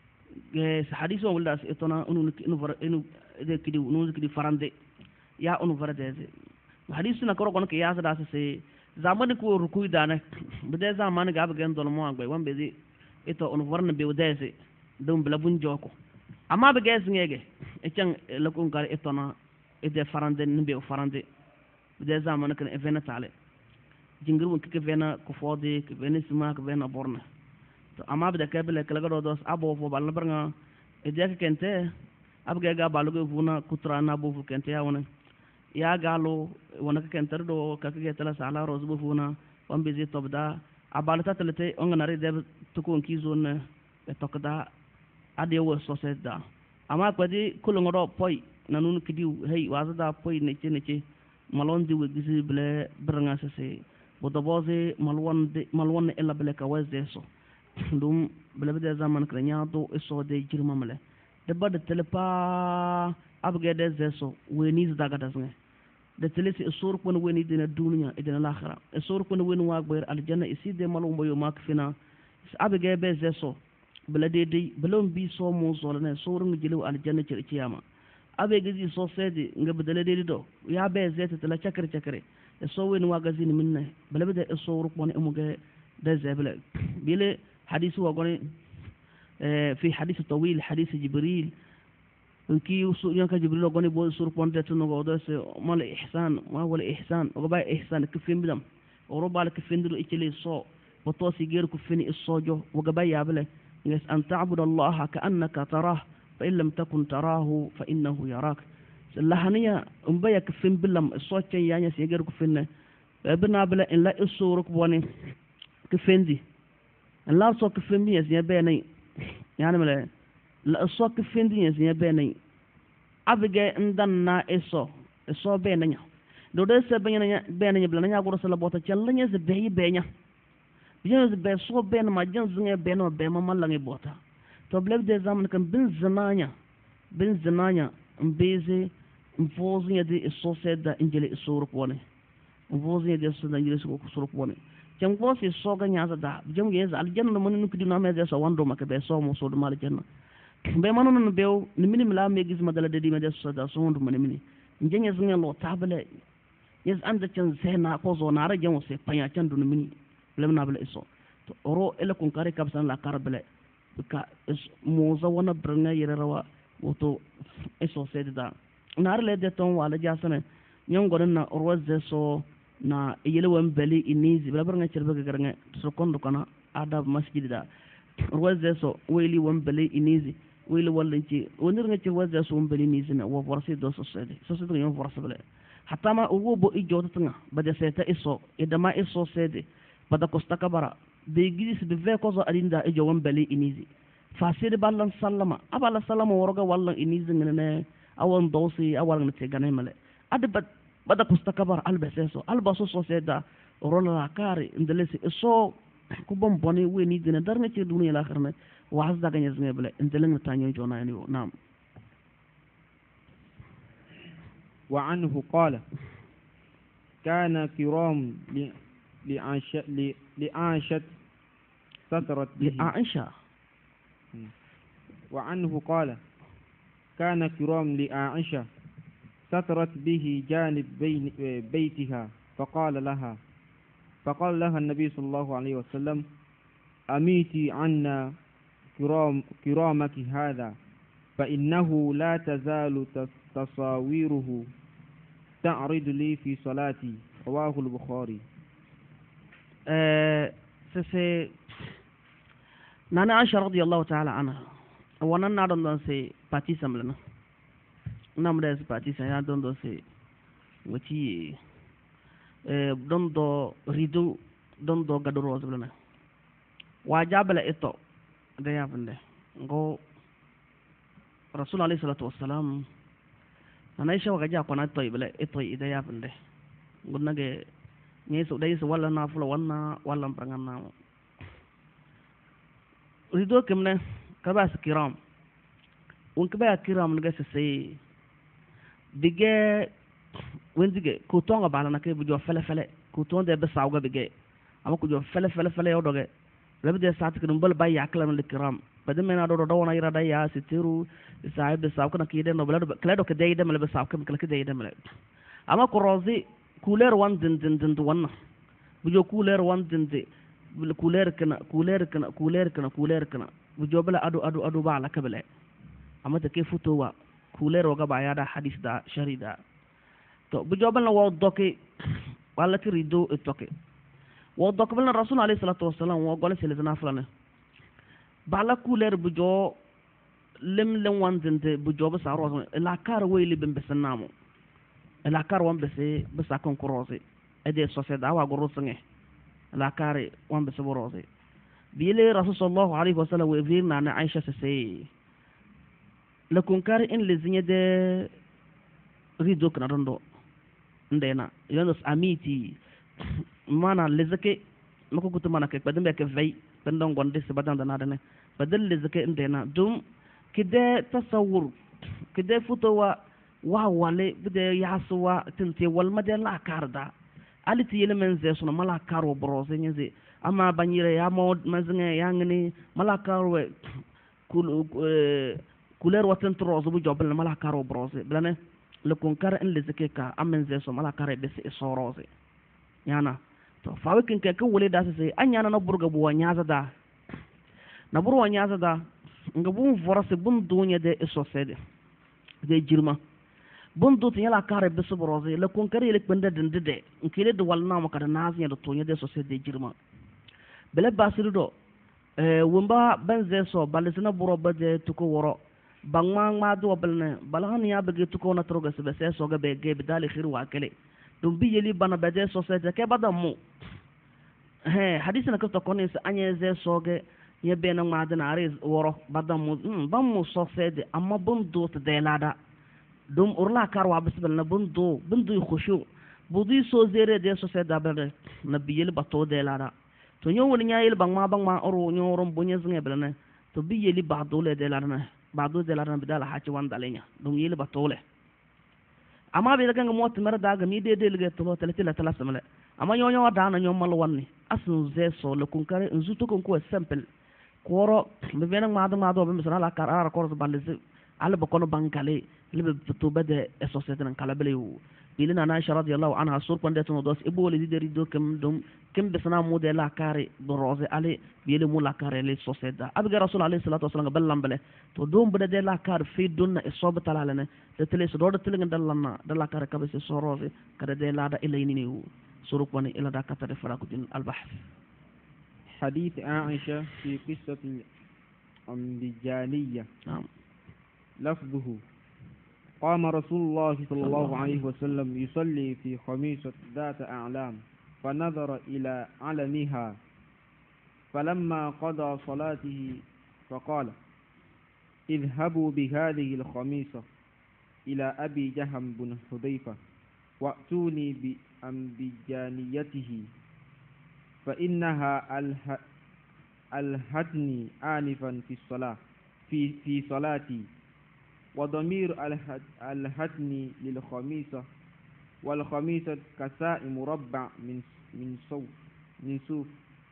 حديث ولا اتنا انو انو انو de kidi no kidi farande ya onu farade hadith na koro kono ke ya sada se zamani ko rukuy dana bede zamani ga bagen dol mo agbe wambe di ito onu warna be udese dum bla bun joko amma be ges ngege e cang la ko ngar ito na ede farande nimbe farande bede zamani kan evena tale jingir won ke vena ko fode ke vena sima ke vena borna to amma be de kebele kala go dos abo fo bal barnga ede ke kente abga ga balugo funa kutra na bu fu kente ya wona ya galo wona kente do ka ke tala sala roz bu funa on bizi tobda abalata telete on ngare de to ko ki zone e tokda ade wo socieda ama kwadi kulo ngodo poi nanun kidiu hey wazada poi ne che ne che malon di wegisi ble branga sese bodo boze malwon de malwon ella ble ka wazde so dum ble be zaman krenya do so de jirmamale de bad telepa abge de zeso weni daga dasne de telesi sor ko weni dina dunya e dina l'akhira e sor ko weni wa gber aljanna isi de malum boyo makfina abge be zeso bla de de blom bi so mo zolne sor ngi jelu aljanna ci ciyama abge gi so sedi nga bedele de do ya be zete tela chakre chakre e so weni wa gazini minne bla be de sor ko ne muge de zebele bile hadith wa goni في حديث طويل حديث جبريل كي يوسف جبريل غني بو سور بونت نو غودس ما الاحسان ما هو الاحسان وبا احسان كفين بدم اوروبا كفين دو ايتلي سو بوتوسي غير كفين السوجو وغبا يابله يس ان تعبد الله كانك تراه فان لم تكن تراه فانه يراك لهنيا امبا كفين بلم السوچن يانيا سي غير كفين بنا بلا ان لا اسورك بوني كفين دي الله سو كفين بيس يا بيني يعني ملا la so ke fendi yen sin be nay abige ndan na eso eso be nanya do de se be nanya be nanya bla nanya ko sala bota ci la nya se be yi be nya bien se be so be na ma jan zinga be no be ma la ngi bota to blek de zaman kan bin zananya bin zananya mbeze mfozi de eso se da injele eso ko ne mfozi de eso da injele eso ko ne jam ko si so ga nya da jam ge za aljanna mo nu kidi na me de so wando ma ke be so mo so do mal janna be manu no bew ni mini mala me gis ma dala de di me de so da so wando ma ni mini njenya zinga lo tabale yes anda chan sena ko zo na ra jam se panya chan do ni mini lem na bele eso to oro ele kun kare kapsan la karbele ka mo za wana branga yere rawa woto eso se da na le de ton wala jasane nyong godan na oro ze so na yele wan beli inizi bla branga cerbe ga garanga so kondo kana adab masjid da oro ze so weli wan beli inizi weli wala ci wonir nga ci waza so wan beli inizi na wo forsi do so se so se do yon forsi bele hatta ma ugo bo i jota tanga bade seta iso idama iso sede bada kosta kabara be gidis be ve ko zo alinda e jowon beli inizi fasir ballan sallama abala sallama woroga wallan inizi ngene awon dosi awal ngene gane male adba bada kosta kabara albeseso albaso so seda rola kare ndelesi iso ko bom boni weni dina darna ci duniya la kharne wa hasda ganya zne bele ndeleng tanyo jona ni nam وعنه قال كان كرام لعائشة لعائشة سترت به لعائشة وعنه قال كان كرام لعائشة سترت به جانب بين بيتها فقال لها فقال لها النبي صلى الله عليه وسلم أميتي عنا كرام كرامك هذا فإنه لا تزال تصاويره تعرض لي في صلاتي رواه البخاري. أه سي نانا عائشة رضي الله تعالى عنها وانا نادون دون سي باتي سملنا نام داس باتي سي دون دون سي وتي أه دون دو ريدو دون دو غادو روز بلنا واجابل اتو ديا بنده غو رسول عليه الصلاة والسلام أنا إيش وجا كنا طيب لا إطي إذا يا بنده قلنا جه نيسو دايس ولا نافل ولا ولا برعنا ردوا كمنا كباس كرام ونكبا كرام نجس سي بيجي وين تيجي كوتون قبلنا كي بيجوا فلا فلا كوتون ده بس عوجا بيجي أما كوجوا فلا فلا فلا يودعه لبدي ساعات كنبل باي يأكلنا الكرام بدل ما نادو دو وانا يرادا يا ستيرو صاحب بساوك نكيده نو بلاد كلادو كدايده مل بساوك مكل كدايده مل اما كروزي كولر وان دن دن دن وانا بجو كولر وان دن دي كولر كنا كولر كنا كولر كنا كولر كنا بجو بلا ادو ادو ادو با لك بلا اما تكي فتوى كولر وغا بايا دا حديث دا شري دا تو بجو بلا و دوكي ولا تريدو اتوكي و دوك بلا الرسول عليه الصلاه والسلام و قال سيلنا فلان bala couleur bu jo lem lem wanzente bu jo ba sa rose la kar weyli bem besanamo la kar wan bese besa kon korose e de société awa go rosenge la kar wan bese bo rose bile rasul sallallahu alaihi wasallam we virna na aisha se se la kon kar in le zigne de rido kana dondo ndena yonos amiti mana lezake mako gutu mana ke badambe ke vey pendon gonde se badan dana dane badal le zake ndena dum kide tasawur kide futowa wa wale bide yaswa tinti wal madela karda aliti yele men ze suna mala karo brose nyenze ama banyire ya mo mazinge yangni mala karo kul couleur waten trozo bu jobal mala karo brose blane le konkar en le zake ka amen ze so mala kare bese so rose yana to fawikin ke kan wule da sai anya na burga buwa nyaza da na burwa nyaza da nga bun forase bun dunya de eso sede de jirma bun do tin yala kare be sobroze le konkari le kwende de de nkile de walna mo kada nazi de tonya de so sede jirma bele basiru do eh wumba benze so balesina buro bade tuko woro bangma ma do balne balhan ya be tuko na troga se be so ga be ge bidali khir wa kale dum bi yeli bana be de so sede ke badam mu he hadisina ko to konis anye ze soge ya bena madana ariz woro badam mu bam mu sosede amma bundu ta delada dum urla karwa bisbal na bundu bundu khushu budi so zere de soseda bele na biyel bato delada to nyo woni nyayel bang ma bang ma oro nyo rom bunye zinge bele to biyeli bado le delada na bado delada bidala hachi wandalenya dum yel bato le amma be daga mo timar daga mi de de le to tele tele tele samale amma nyo nyo da na nyo mal wanni asun ze so le kun kare nzuto kon ko simple koro be bena madu madu be misala la karara koro balise ala ba kono bankale libe to bade e societe nan kala bele bilina na Aisha radiyallahu anha sur pande to dos e boli dideri do kem dum kem be sana mo de la kare do rose ale bele mo la kare le societe abiga rasul alayhi salatu wasallam ballam bele to dum bade de la kare fi dunna e sobe talalane de tele so do tele ngallanna de la kare kabe so rose kada de la da ilayni ni sur pone ila da katare farakudin al bahth حديث عائشة في قصة الأنبيانية. نعم. لفظه: قام رسول الله صلى الله عليه وسلم يصلي في خميسة ذات أعلام فنظر إلى علمها فلما قضى صلاته فقال: اذهبوا بهذه الخميسة إلى أبي جهم بن حذيفة وأتوني بأنبيانيته فإنها ألهتني آنفا في الصلاة في في صلاتي وضمير ألهتني للخميسة والخميسة كساء مربع من من صوف من صوف.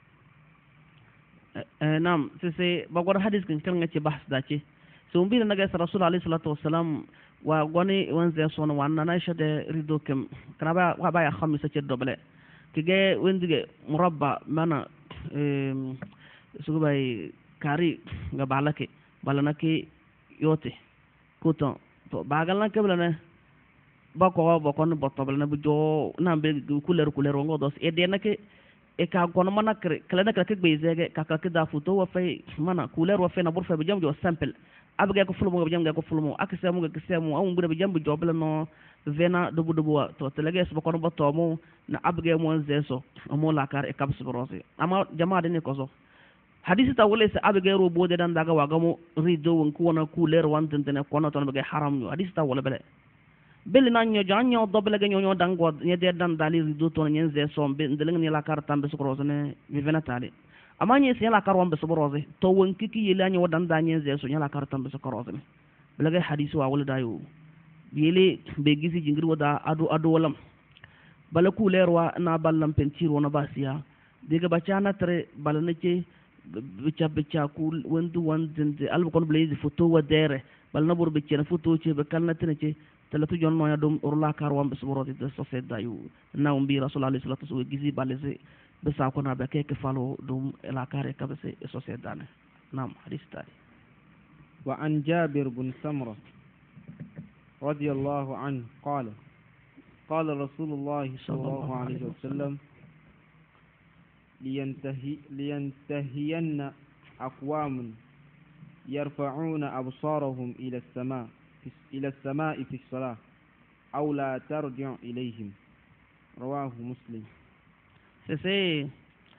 نعم سي بقول حديث كن كان نتي بحث داتي سومبير نجا رسول الله صلى الله عليه وسلم وغني وانزي صون وانا نايشه ريدوكم كان با با خميسة تدبل kige wendige murabba mana em sugo bay kari nga balake balanake yote koton to bagal na keblane bako bako no botto balana bu jo nambe couleur couleur ngo dos e de nake e ka gono mana kre kala na kake be zege ka ka da photo wa fay mana couleur wa fay na bur fay bu jam jo simple abge ko fulmo bu jam ga ko fulmo akse mu ga kse mu amu bu jam bu jo balano vena dubu dubu to telege so ko no botto mo na abge mo zeso mo lakar e kabs brose ama jama de ne koso hadisi ta wole se abge ro bode dan daga waga mo rido won ko na couleur wan tentene ko no ton be haram yo hadisi ta wole bele bele na nyo janyo doble ga nyo dango ne de dan dali rido ton nyen zeso be ndelen ni lakar tambe so brose ne mi vena tali ama nyi se lakar wan be so brose to won kiki yele anyo dan da nyen zeso nya lakar tambe so brose ne bele ga hadisi wa wole dayo yele be gisi jingir wada adu adu walam bala kulerwa na ballam pentiro na basiya diga bacana tre bala nake bicha bicha kul wendu wandinde albu kon blaze photo wadere bal na bur bicha photo ce be kalna tene talatu jonno ya dum urla karwam bisboroti de sofeda yu na umbi rasul alayhi salatu wasallam gizi balese be sa ko na be keke falo dum la kare kabese sofeda ne nam hadith tari wa an Jabir bin Samra radiyallahu anhu qala قال رسول الله صلى الله عليه وسلم لينتهي لينتهين أقوام يرفعون أبصارهم إلى السماء في إلى السماء في الصلاة أو لا ترجع إليهم رواه مسلم. سي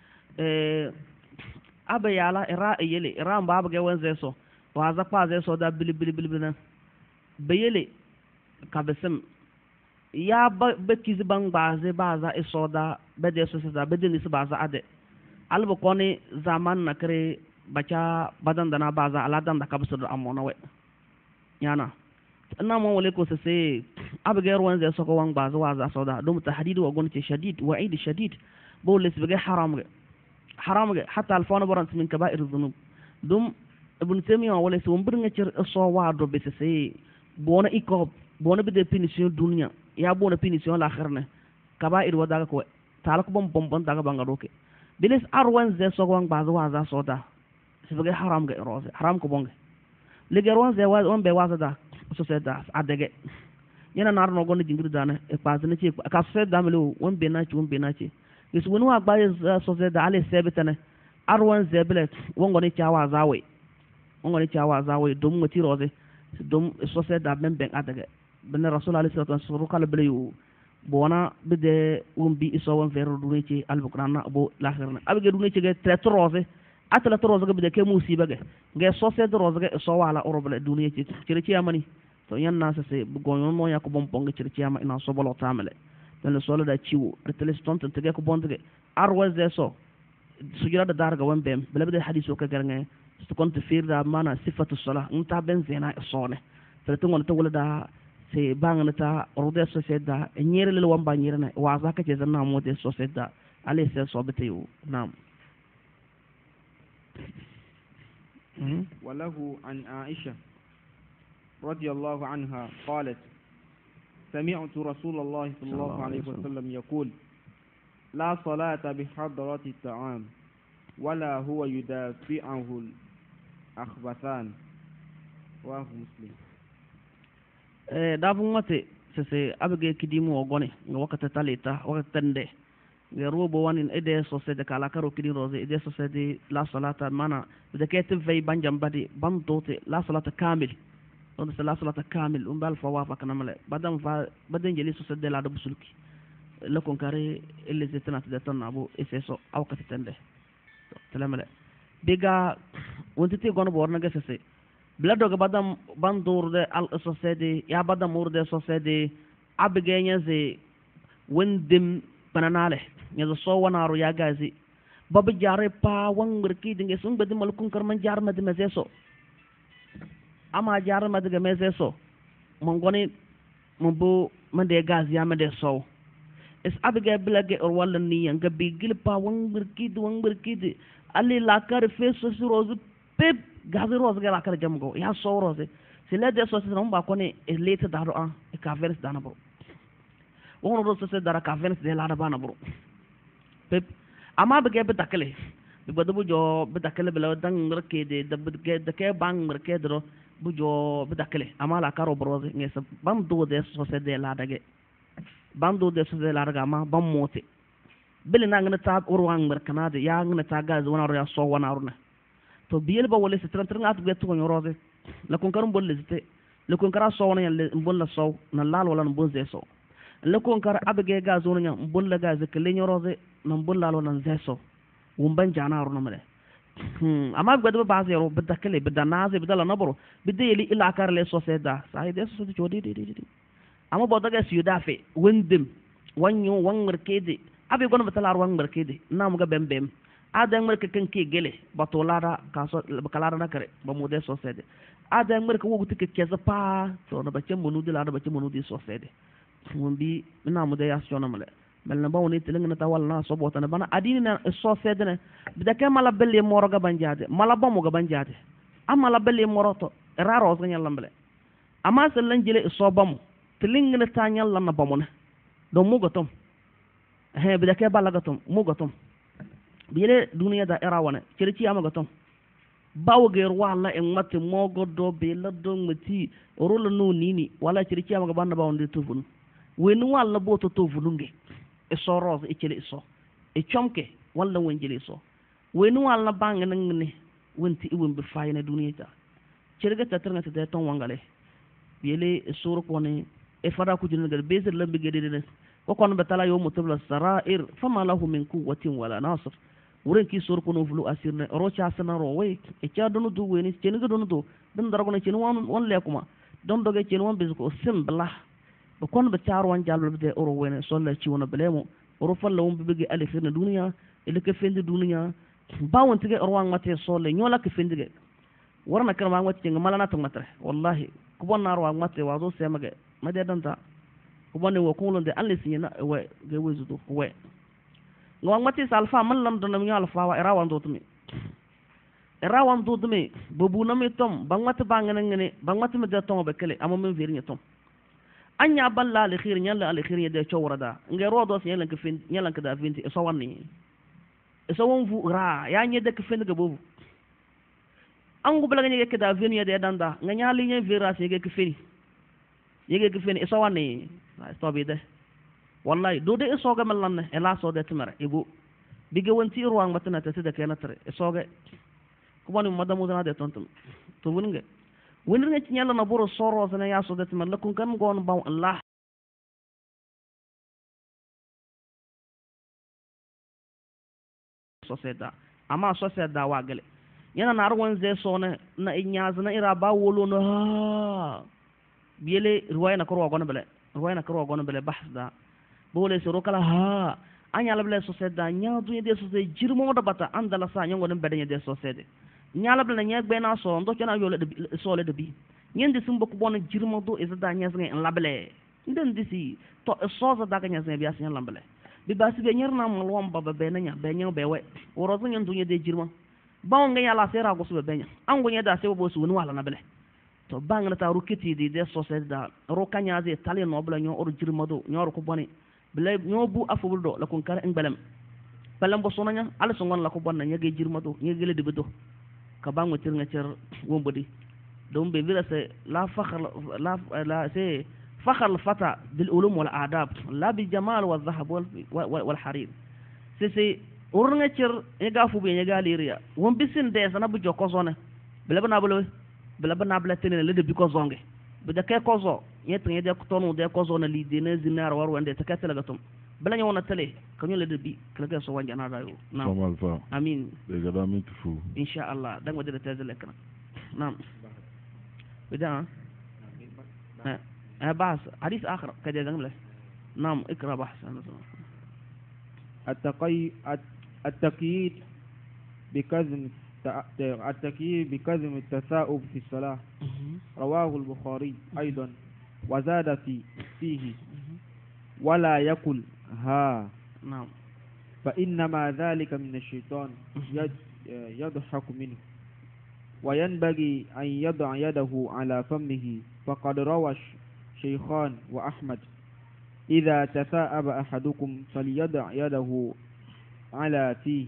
أبي على إراء يلي إراء باب جوان زيسو وهذا قا زيسو ده بلي بلي بلي بلي بيلي كابسم ya bekizi ban baze baza isoda bede sosida bede nisi baza ade albo koni zaman na kare bacha badan dana baza aladan da kabsu da amona we yana ina mon wale ko se abge ruwan zai soko wan baza waza soda dum tahdid wa gonti shadid wa aid shadid bolis bege haram ge haram ge hatta alfana barant min kaba'ir dhunub dum ibn taymiyyah wale se wombir nga cer so wa do be se bona ikob bona be de punition dunya ya bona punition la kharne kaba'ir wadaga ko talak bom bom bom daga banga doke bilis arwan ze so wan baza waza soda sibage haram ge rose haram ko bonge le gerwan ze wa on be waza da so se da adege yana nar no gon jingir dana e pazne ci ka se da melo won be na ci won be na ci bis wonu wa ba so se da ale sebetane arwan ze bilet won goni ci waza we won goni ci waza we dum ngoti rose dum so se da ben ben adege ben rasul alayhi salatu wasallam kala beleyu bona bide won bi iso won vero dune ci albukrana bo lakhirna abge dune ci ge très rose atala to rozaga bide ke musiba ge ge société rozaga so wala orobale duniya ci ci ci amani to yanna sa se gonyon mo yakko bom ponga ci ci ama ina so bolo tamale dan le solo da ciwo de teleston te ge ko bonde arwaz de so sujura da darga wan bem bele bide hadiso ka garnga to konta firda mana sifatu salah unta ben zena sone to to ngon to wala da se bangna ta orde société nyere le wamba nyere na wa zaka ce zanna mo de société ale se so bete yu nam وله عن عائشة رضي الله عنها قالت سمعت رسول الله صلى الله عليه وسلم يقول لا صلاة بحضرة الطعام ولا هو يدافعه الأخبثان رواه مسلم دافو متى سي أبغى كديمو وغني وقت تاليتا وقت تندي روبو وان ede société kala karo kidi rose ede société la salata mana de kete vey banjam badi bam dote la salata kamil on la salata kamil um bal fa wafa kana male badam fa baden jeli société la do busulki le konkare elle zetanat de ton abu eseso awkati tende telemale biga wontiti gono borna gesese blado ga badam bandur de al société ya badam urde société abigenya ze wendim pananale nyazo so wanaru ya gazi babu jare pa wangir ki dinge sun bedi malukun karman jar mad mezeso ama jar mad ga mezeso mon goni mon bo mande gazi ya mande so es abiga bilage or wala ni yanga bigil pa wangir ki di wangir ki di ali la kar feso si rose pep gazi rose ga la kar jamgo ya so rose se le de so se non ba kone e lete daro an e ka vers dana bro wono do se dara ka vers de la da bana bro pep ama bege be takale be bodo bu jo be takale be la dang reke de de ke bang reke dro bu jo be takale ama la karo broze ngesa bam do de so se de la dage bam do de so de la daga ma bam mote bele na ngana ta urwang mer kanade ya ngana ta gaz wona ro ya so wona ro na to biel ba wole se tran tran at be to ngoroze la kon karum bolle zite le kon kara so wona yalle bolla so na lal wala no bonze so le kon kara abege gaz wona nyam bolla gaz ke le nyoroze non bollalo nan zeso wumban jana ro namale hmm ama gbedo ba zero bedakale bedanaze bedala nabro bideli ila kar le socieda sai de so jodi di di ama bodaga su dafe wendem wanyo wangmer kede abi gono batalar wangmer kede namu ga bembem ada ngmer ke kenke gele batolada kaso bakalara na kare ba mu de sociede ada ngmer ko wuti ke keza pa to na bace munudi la da bace munudi sociede wumbi namu de yasyo namale mel na bawni tiling na tawal na so botana bana adini na so sedene bidake mala belle moro ga banjade mala bamu ga banjade amma la belle moroto raro so nyal lambele amma se lan jile so bamu tiling na tanyal la na bamuna do mu gotom he bidake bala gotom mu gotom bile duniya da era wana circi ama gotom bawger wala en matte mogo do be la do mati rolo no nini wala circi ama ga banda bawndi tufun wenu wala boto tufulunge e so rose e cele so e chomke walla won jeli so wenu wala bang nangni wonti iwum be fayna duniya ta cerga tatranga te ton wangale yele suru ko ne e fara ku jinu gal bezer lambe gede de ko kon be tala yo mutabla sarair fama lahu min quwwatin wala nasr wurin ki suru ko no fulu asirne rocha sanaro way e cha donu du weni ceni ga donu do dan darago ne ceni won won lekuma don doge ceni won bezuko simbla ba kon ba char wan jalbe de oro wene solla ci wona belemo oro falla won bege alif na duniya ile ke fendi duniya ba won tige oro wan mate solle nyola ke fendige warna kan wan mate ngam malana to matre wallahi ko bon nar wan mate wazo semage ma de danta ko bonne wo ko londe alle sinya we ge wezudo we ngam mate salfa man lam don mi alfa wa era wan do tumi era wan do tumi bobu na mi tom bang mate bangene ngene bang mate me de tom be kele amo men virnya tom anya balla al khir nyalla al khir yede chowrada nge rodo si yelan ke fin yelan ke da vinti so wanni so won fu ra ya nyede ke fin ga bobu angu bala nyege ke da vin yede danda nga nyali nye vira si yege ke fin yege ke fin so wanni so bi de wallahi do de so ga melan e la so de timare ibu bige wonti ruwang matana tete de kenatre so ga ko bani madamu dana de tontum to wonge wonir nga ci ñalla na boro soro sana ya so det man la kun kan gon baw Allah société amma so se da wa gele yana na arwan zai so na na inya zana ira ba wolo no biele ruwaya na korwa gona bele ruwaya na korwa gona bele bahs da bole se rokala ha anya la bele so se da nya du de so se jirmo da bata andala sa nyango den bede de so se de nya la bele nya gbe na so ndo chana yo le so le de bi nyende sim bokku bon jirmo do is da nya zanga en la bele nden disi to so za da nya zanga bi asen la bele bi basi be nyerna mo lom baba be na nya be nya be we woro zo nyen du nya de jirmo bawon ga yala sera go sube benya an gonye da sebo bo su woni wala na bele to bangna ta rukiti di de societe da ro kanya ze tale no bla nyo or jirmado nyo ko boni bele nyo bu afubul do la kun kar en belem belem bo sonanya ala so ngon la ko bonna nyege jirmado nyege de bedo ka bango tir nga cer wombodi dum be vira se la fakhr la la se fakhr fata bil ulum wal adab la bi jamal wal dhahab wal wal harir se se urunga cer e gafu be nyega liria won bisin de sana bu joko zone bele bana bele bele bana bele tenene le de bi ko zonge bu de ke ko zo yet ngi de ko tonu de ko zone li de ne zinar war wande te katela gatum bele nyaw na tele kanyo le de bi kala so wanja na rayo na amin be gada min tufu insha Allah dang wade de tezele kana nam bida ha bas hadith akhar kade dang le nam ikra bahs التقي التقييد بكذب التقييد بكذب التثاؤب في الصلاة رواه البخاري أيضا وزاد في فيه ولا يقل ها نعم فإنما ذلك من الشيطان يضحك منه وينبغي أن يضع يده على فمه فقد روى شيخان وأحمد إذا تثاءب أحدكم فليضع يده على فيه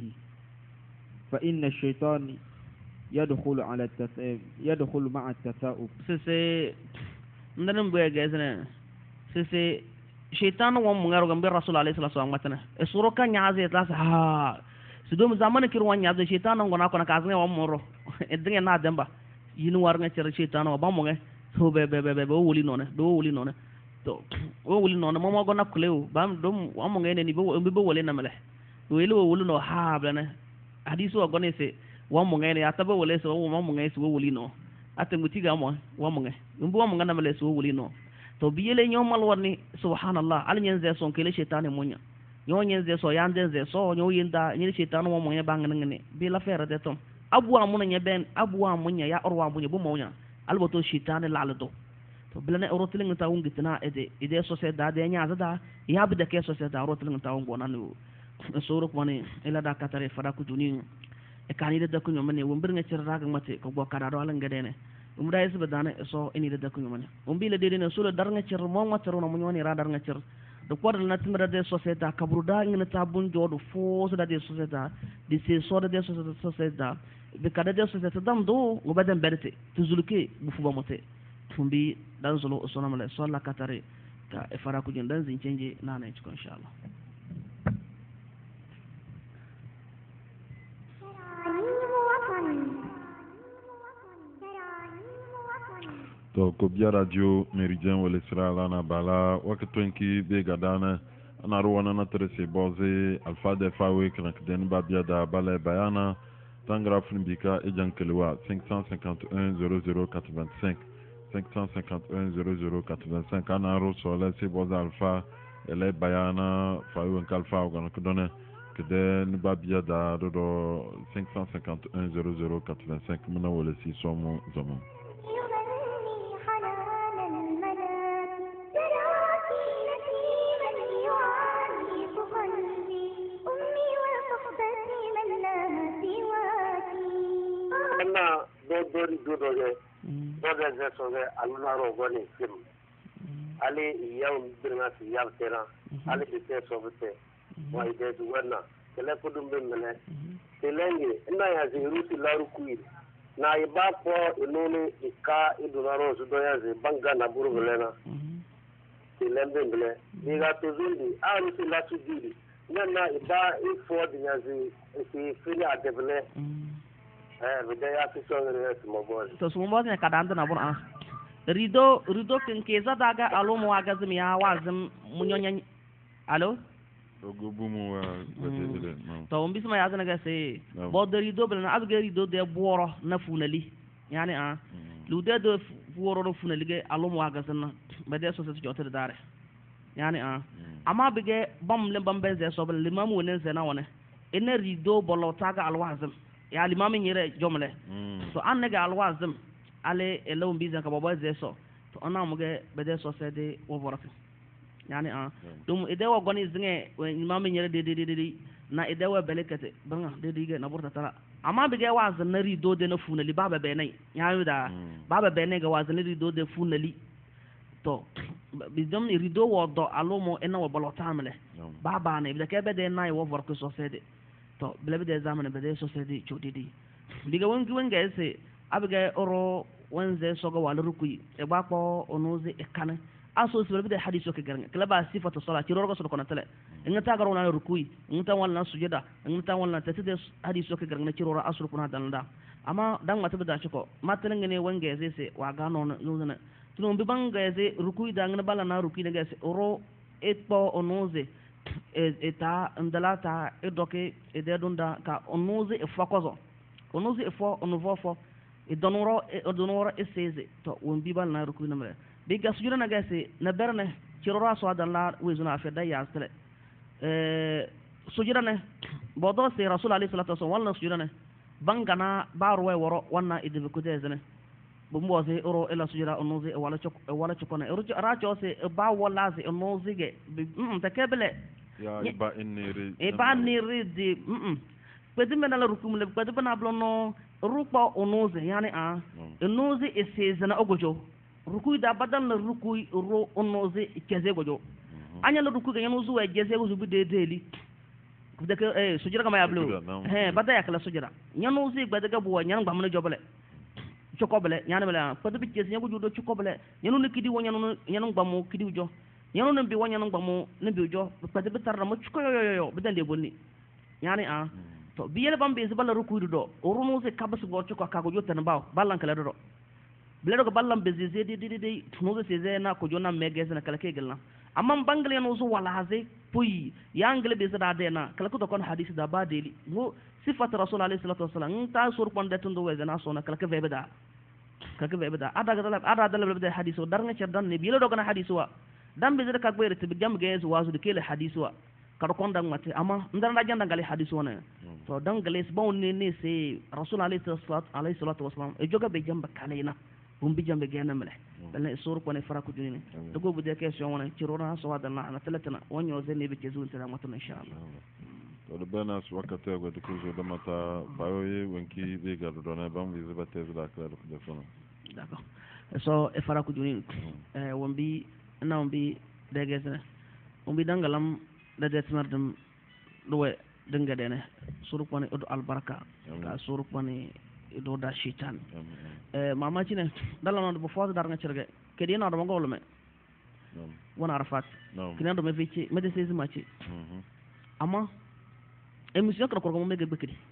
فإن الشيطان يدخل على التثاؤب يدخل مع التثاؤب سيسي ندم بيجازنا سيسي شيطان وام مغارو غمبي رسول الله صلى الله عليه وسلم اسوروكا نيازي تلاس ها سدوم زمان كيرو نيازي شيطان ngona kona kazne wam moro edenge na demba yinu war nga cer sheitan wa bamu nga so be be be be woli nona do woli nona to wo woli nona momo go nakule bam dum wamu nga ne ni be be woli na male weli wo woli no ha blana hadisu wa gone se wamu nga ne ataba woli so wamu nga so woli no atemuti ga mo wamu nga mbu wamu nga na male so woli no to biyele nyomal warni subhanallah al nyenze son kele sheitan munya nyo nyenze so yandenze so nyo yinda ni sheitan mo mo bang ngene bi la fere de tom abu amuna nya ben abu amunya ya orwa amunya bu monya albato sheitan lalado to bilane rotiling ta wongi tana ede ide sociedade de nya zada ya bi de ke sociedade rotiling ta wongo nanu soro ko ne ila da katare fada ku tuni e kanide da ku nyomane wombir nga cer raga mate ko bo kada do ala ngedene um da yesu badane so eni da ku nyomane um bi le de ne solo dar nga cer mo ngata ro no nyoni ra dar nga cer do ko dal na timra de sociedade kabru da ngina ta bun jodo fo so da de sociedade de se so da de sociedade be kada de sociedade dam do go baden berte tuzuluke bu fu ba mote tumbi dan zolo so na male so la katare ka e fara ku jin dan zin cenge na na ci ko inshallah to ko biya radio méridien wala sira lana bala wakatwenki be gadana ana ruwana na trese boze alfa de fawe kana kden ba biya da bala bayana tangra funbika e jankelwa cinq cent cinquante et un zéro zéro quatre-vingt-cinq cinq cent cinquante et un zéro zéro quatre-vingt-cinq ana ro sola se boze alfa ele bayana fawe kalfa kana kdone kden ba biya da do cinq cent cinquante et un zéro zéro quatre-vingt-cinq mena wala si somo zaman dori dodoge doge ze soge aluna ro goni sim ali yaw birna si yaw tera ali bite sobete wa ide duwana kele ko dum mele telenge ina ya ze rusi laru kuir na iba po inoni ika iduna ro zo ya ze banga na buru belena telembe mele diga to zindi ali si la tudiri na iba ifo dinyazi si fili adebele eh bidaya fi songere mo bol to sumo bo ne kadanda na bura rido rido kin ke za daga alo mo aga zum ya wazum munyonya alo ogobumu wa bade to on bisma ya zana ga sai bo da rido bela na abga rido de boro na funali yani a lu de do boro do funali ge alum wa ga sanna bade so se jota dare yani a amma bige bam le bam benze so bel limam wonen zena wona ene rido bolo taga alwazim ya limam nyire jomle so an ga alwazim ale elon bizan ka baba ze so to ona mu ge bade so se de wo borati yani a dum ide wa goni zinge imam nyere de de de na ide wa belekete banga de de na burta tara amma bige wa zanari do de na funali baba be nai yayu da baba be ne ga wa zanari do de funali to bidom rido wo do alomo ena wa balota amle baba ne bide ke be de nai wo vorko society to bile be de zamane be de society chodidi biga wongi wonga ese abiga oro wenze soga wala rukuyi e ba ko onoze e kana aso sibel bide hadiso ke garanga kala ba sifatu salat ci rorgo so ko na tele ngata garo na rukuyi ngata wala sujada ngata wala tatide hadiso ke garanga ci roro asru kuna dalda amma dan mata bida ciko matalen ngene wonga ese se wa ga non yuzana tuno bi banga ese rukuyi da ngana bala na rukuyi daga ese oro e po onoze e eta ndalata e doke e de dunda ka onoze e fakozo onoze e fo onovo fo e donoro e donoro e seze to won bi bal na rukuyi na mele bi ga sujuna na gase na berne ci roro so da la wezuna fe da ya sele eh sujuna ne bodo se rasul alayhi salatu wasallam wala sujuna ne bangana baro way woro wanna idbe ko dezene bu mboze oro ela sujura onoze wala chok wala chokona ero racho se ba wala se onoze ge mm takebele ya iba iniri e ba niri di mm pedi menala rukum le pedi bana blono rupa onoze yani a onoze e sezana ogojo rukuy da badan la rukuy ro onoze keze gojo anya la rukuy ga yanu zuwa jeze gojo bi de deli deke eh sujura kama ya blu he bada ya kala sujura yanu zi gbadaga buwa nyan gbamna jobale chokobele nyana bele padu bi jeze nyago judo chokobele yanu ne kidi wonya no yanu gbamu kidi ujo yanu ne bi wonya no gbamu ne bi ujo padu bi tarra mo chuko yo yo yo bidande bonni yani a to biyele bambe se balla rukuy do orunu se kabas go chuko ka go jotan baw ballan kala do bilado ko ballam be zeze de de de no se ze na ko jona mege se na kala ke gelna amma bangle no so wala haze puyi yangle be zada de na kala ko to kon hadisi da ba deli mo sifat rasul alayhi salatu wasallam ta sur kon de tundo we na so na kala ke vebeda kala ke vebeda ada ga dala ada dala be hadiso dar nga cer dan ne bilado ko na hadiso wa dan be zada ka gbere te gam ge zo wazu de kele hadiso wa kada kon dan mate amma ndar na janda ngale hadiso na to dan gale bon ne ne se rasul alayhi salatu wasallam e joga be jamba kalena bum bi jambe gena mele bel sur ko ne fara ko junine to go bu de question wona ci rona so wada na na teletana wonyo zene be ci zun tana matana inshallah to de bana su wakata go de ko do mata bayoye wonki be ga do na bam bi zaba te da kala de sono d'accord so e fara ko junine e wombi na wombi de gesene wombi dangalam de desmardum duwe denga dene sur ko ne do albaraka ka sur ko ne do da shitan eh mama ci ne dala non bo fo dar nga cerge ke di no do ngol me wona arafat kina do me fici me de seize match ama emission ko ko mo me gebbe kidi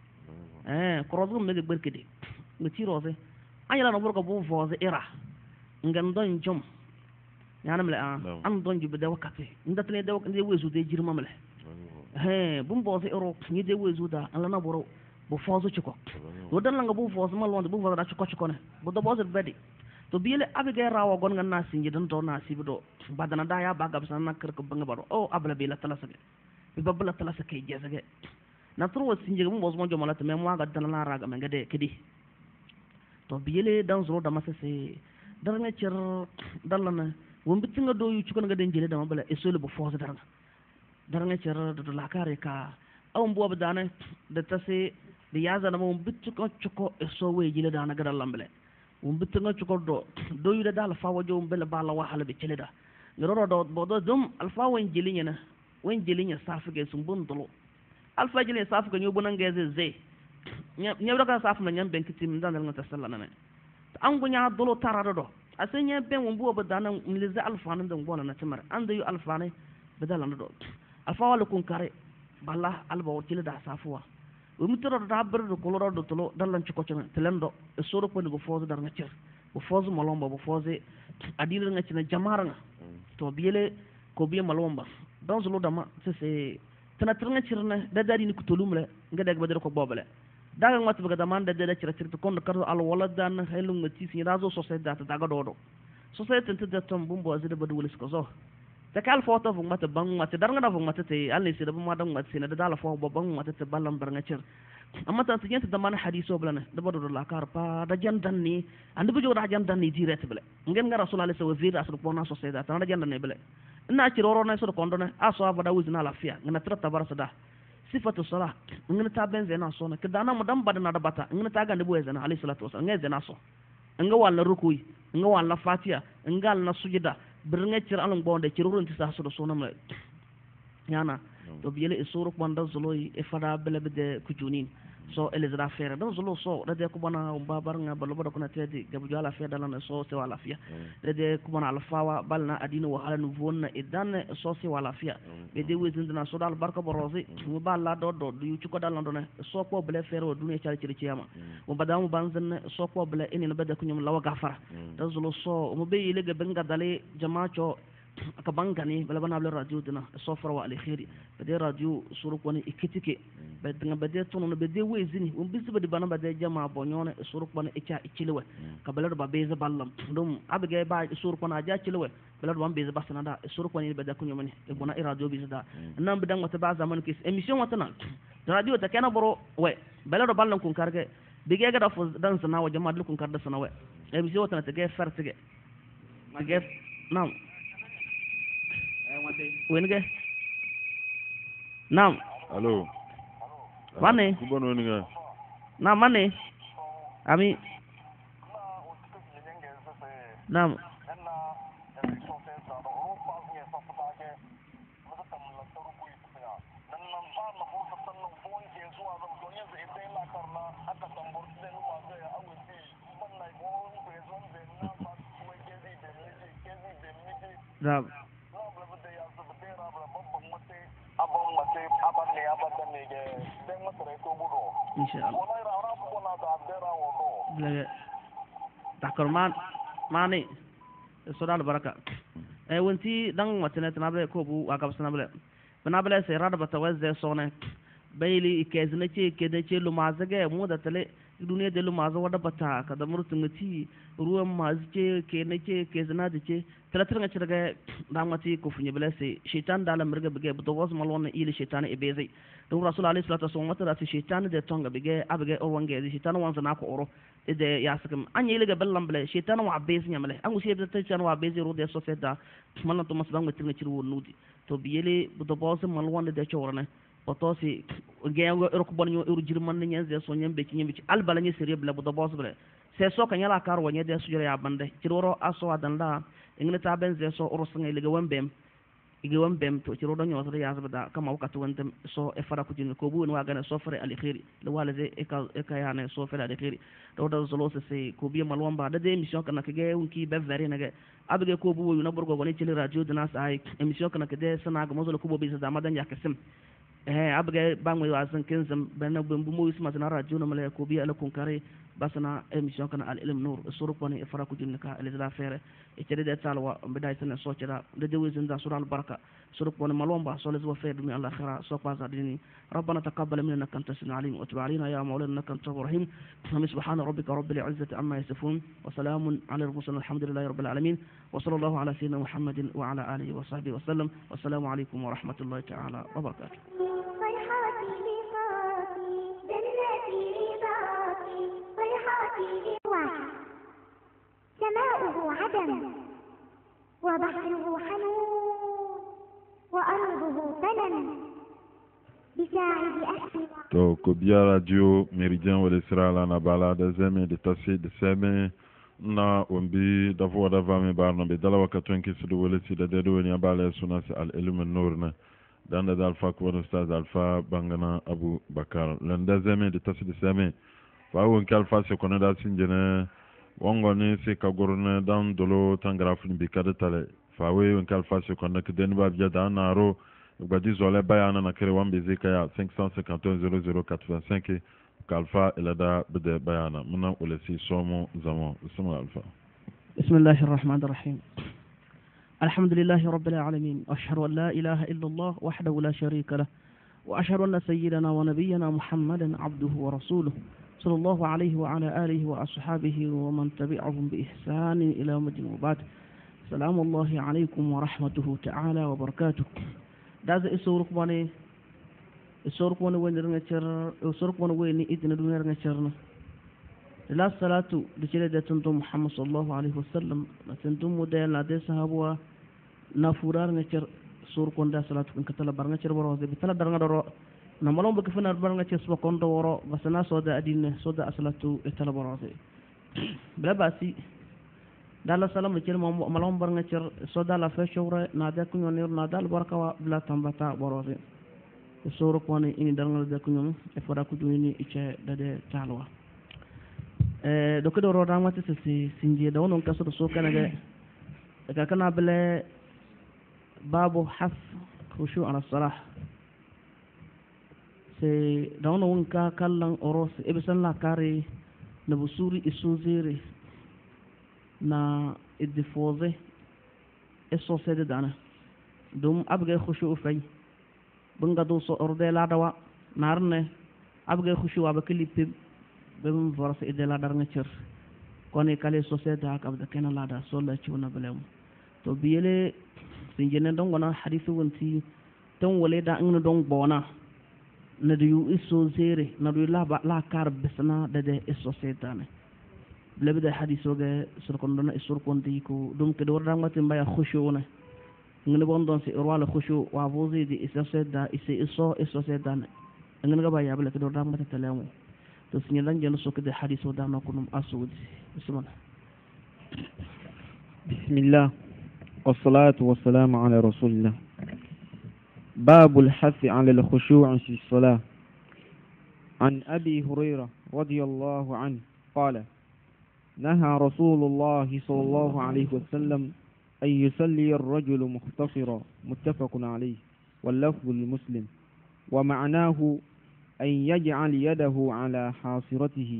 eh ko rozo me gebbe kidi me ci roze anya la no ko bo foze era ngam don jom yanam la an don jibe de wakati ndatne de wakati wezu de jirma male eh bum boze ero ni de wezu da ala na boro bo fozo chiko do dan la nga bo fozo ma londe bo fozo da chiko chiko ne bo do bozo bedi to biele abige rawo gon nga nasi ngi dan do nasi bido badana da ya baga bisa na kër ko banga baro o abla bi la talasage bi babla talasage jezage na tro sinje mo bozo mo jomala te memo ga dan la raga me ngade kidi to biele dan zoro da masese dar nga cer dalana won bitti nga do yu chiko nga den jele da mabala e solo bo fozo dar nga dar nga cer do la kare ka awon bo badana da tase da ya zana mun bitu ko chuko e so we jile da na gadal lambele mun bitu nga chuko do do yu da dal fa wajo mun bela bala wa hala be cele da ngoro do bodo dum alfa wen jilinya na wen jilinya safu ge sum bun dolo alfa jilinya safu ge nyobu nan ge ze ze nya do ka safu na nyam ben kitim dan dal ngata sallana ne an gunya dolo tarado do asenya ben mun bo badana mlize alfa nan dan bona na timar anda yu alfa ne badala do alfa wala kun kare balla alba o cele da safuwa o mitoro da berdo koloro do tolo dalan ci ko ci telendo e soro ko go fozo dar nga cer bo fozo malomba bo foze adira nga ci na jamara nga to biele ko biye malomba don zulu dama se tana tringa cirne da dari ni kutulumle ngada ga badar ko bobale daga ngata baga daman da da cira cirta kon kar al waladan helu ngati sin razo society ta daga dodo society ta da tom bumbo azida badu wala sko zo ta kal foto fu mata bang mata dar ngada fu mata te alli sida bu madam mata sina da dala fo bo bang mata te ballam bar nga cir amma ta tinyata da man hadiso blana da badu la kar pa da jandan ni andu bu joda jandan ni direct bele ngen nga rasulullah sallallahu alaihi wasallam asru pona society ta da jandan ni bele ina ciroro na so kondo ne aso abada wuzina lafiya ngana trata bar sada sifatu salah ngana ta benze na so na kidana mu dan badana da bata ngana ta ga ne boye zana alayhi salatu wasallam ngai zana so nga wala rukuyi nga wala fatiha nga na sujida birnga cir alan bonde cirurun ti sa so do sona mala yana to biyele e suru kwanda zoloyi e fada bele bede kujunin so elizra fere don zolo so da de ko bana babar nga balo bodo kuna tedi gabu jala fe dalana so se wala fiya da de ko bana alfawa balna adina wa hala nu vonna idan so se wala fiya be de wezin dina so dal barka borozi mu balla do do yu ci ko dalando ne so ko bele fere o duniya ci ci ciyama mo badamu banzan so ko bele eni no bede ko nyum lawa gafara da zolo so mo be yele ga benga dale jamaacho aka bangani bala bana bla radio dina sofra wa alkhairi bade radio suru ko ni ikitike bade nga bade tono bade wezini on bisu bade bana bade jama bonyone suru ko ni icha ichilewe ka bala ba beza ballam dum abige ba suru ko na ja chilewe bala ba beza basana da suru ko ni bade ko nyomani e bona radio bizda nan bidan wata ba zaman kis emission wata nan radio ta kana boro we bala do ballan kun karge bige ga da fu dan sana wa jama dul kun karda sana we emission wata ta ge fartige ma ge nam wenige nam allo mane kubono wenige nam mane ami nam nam inshallah d'accord man mani sodal baraka e wonti dan watene tanable ko bu wagab sanable banable se rada batawazze sone bayli ikezne ce kede ce lumazage mu da tale duniya da lumaza wada bata kada murtumati ruwan mazu ce ke ne ce ke zina da ce talatar ga cirga dan wati ko funye bele se shaitan da lamar ga bige buto wasu malwan ili shaitan e bezai don rasul alaihi salatu wasallam wata da shaitan da tonga bige abige o wange shaitan wanza na ko oro ide ya sakum anya ile ga ballan bele shaitan wa bezai nyamale an gusi da shaitan wa bezai ro da so feda mallan to masban mutin ga cirwo nudi to biyele buto wasu malwan da cewarne otosi gengo erko bonyo uru jirman ni nyenze so nyembe ci nyembe ci albala ni sere bla bu do boss bla se so kan yala kar wonye de sujure ya bande ci woro aso adanda ingene ta benze so oro sanga ile wembem ige wembem to ci rodo nyoso ya zabada kama wakati wontem so e fara ku jinn ko bu wa gana so fere al khairi le wala ze e ka e ka yana so fere al khairi do do zolo se se ko bi malwamba da de mission kan ke ge unki be vere nage abige ko bu yu na borgo goni ci radio dina sai emission kan ke de sana ga mozolo ko bo bi za madan ya kesim eh abge bangwe wasan kinzam bana bumbu mo isma na radio na mala ko bi ala kun kare basana emission kana al ilm nur suru ko ni fara ku jinka al la fere e tede de talwa bidai tan so cira de de wizin da sural baraka suru ko ni malomba so lezo fe dumi al akhira so pa zadini ربنا تقبل منا انك انت السميع العليم وتب علينا يا مولانا انك انت الرحيم سبحان ربك رب العزه عما يصفون وسلام على المرسلين الحمد لله رب العالمين وصلى الله على سيدنا محمد وعلى اله وصحبه وسلم والسلام عليكم ورحمه الله تعالى وبركاته. سماؤه عدم وبحره حنون وأرضه فلن بساعد أهل to ko biya radio méridien wala sirala na bala da zeme de tasi de seme na ombi da vo da vame barno be dala wakatu en kisu wala si da de do ni abale suna si al ilm nur na dan da alfa ko ustaz alfa bangana abu bakar landa zeme de tasi de seme fa won kalfa se kono da sinjene wongo ni se ka gorne dan dolo tangrafin bi kada tale fa we won kalfa se kono ke den ba biya da na ro gbadi zole bayana na kere wambe zika ya cinq cent cinquante et un zéro zéro quatre-vingt-cinq kalfa ilada bide bayana muna ulesi somo zamo bismillah alfa بسم الله الرحمن الرحيم الحمد لله رب العالمين، أشهد أن لا إله إلا الله وحده لا شريك له، وأشهد أن سيدنا ونبينا محمدا عبده ورسوله صلى الله عليه وعلى آله وأصحابه ومن تبعهم بإحسان إلى يوم الدين. وبعد، سلام الله عليكم ورحمته تعالى وبركاته. داز إسورك بني إسورك بني وين رنجر إسورك بني وين إذن دون رنجرنا لا صلاة لجلدة تنتم محمد صلى الله عليه وسلم تنتم مدين لا دي صحابوا نافورار نجر سور كوندا صلاة كتلا برنجر بروزي بتلا درنا درو نمالهم بكفنا برنجر سبا كوندا ورو بسنا سودا أدين سودا أصلاة إتلا بروزي بلا باسي دالا سلام لجل مالهم برنجر سودا لا فشورة نادا كنير نادا البركة بلا تنبتا بروزي سور كوني إني درنا دا كنير إفرا كدويني إيش دادي تعلوا doke do roda mati se sinje da wonon kaso so kana ga daga kana bele babu haf khushu ala salah se da wonon ka kallan oros e be san la kare na busuri isuzire na idfoze eso sede dana dum abge khushu fay bunga do so orde la dawa narne abge khushu abaklipe bem force ide la dar nga cieur koné kale société ak abda kena la da so la ci wona belem to biyele sinjene don gona hadithu wonti ton wole da ngna don bona na du iso zere na du la ba la kar besna de de société ne lebe de hadithu ge sur kon don sur kon di ko dum ke do da ngati mbaya khushuuna ngene bon don ci roi la khushu wa vozi di société isi iso société ne ngene ga ba ya bele ke do da ngati telemu to sinya dan jeno sok de hadith o dana kunum asud bismillah bismillah wassalatu wassalamu ala rasulillah babul hathi ala al-khushu' fi as-salah an abi hurairah radiyallahu anhu qala نهى رسول الله صلى الله عليه وسلم أن يصلي الرجل مختصرا متفق عليه واللفظ لمسلم ومعناه أن يجعل يده على حاصرته.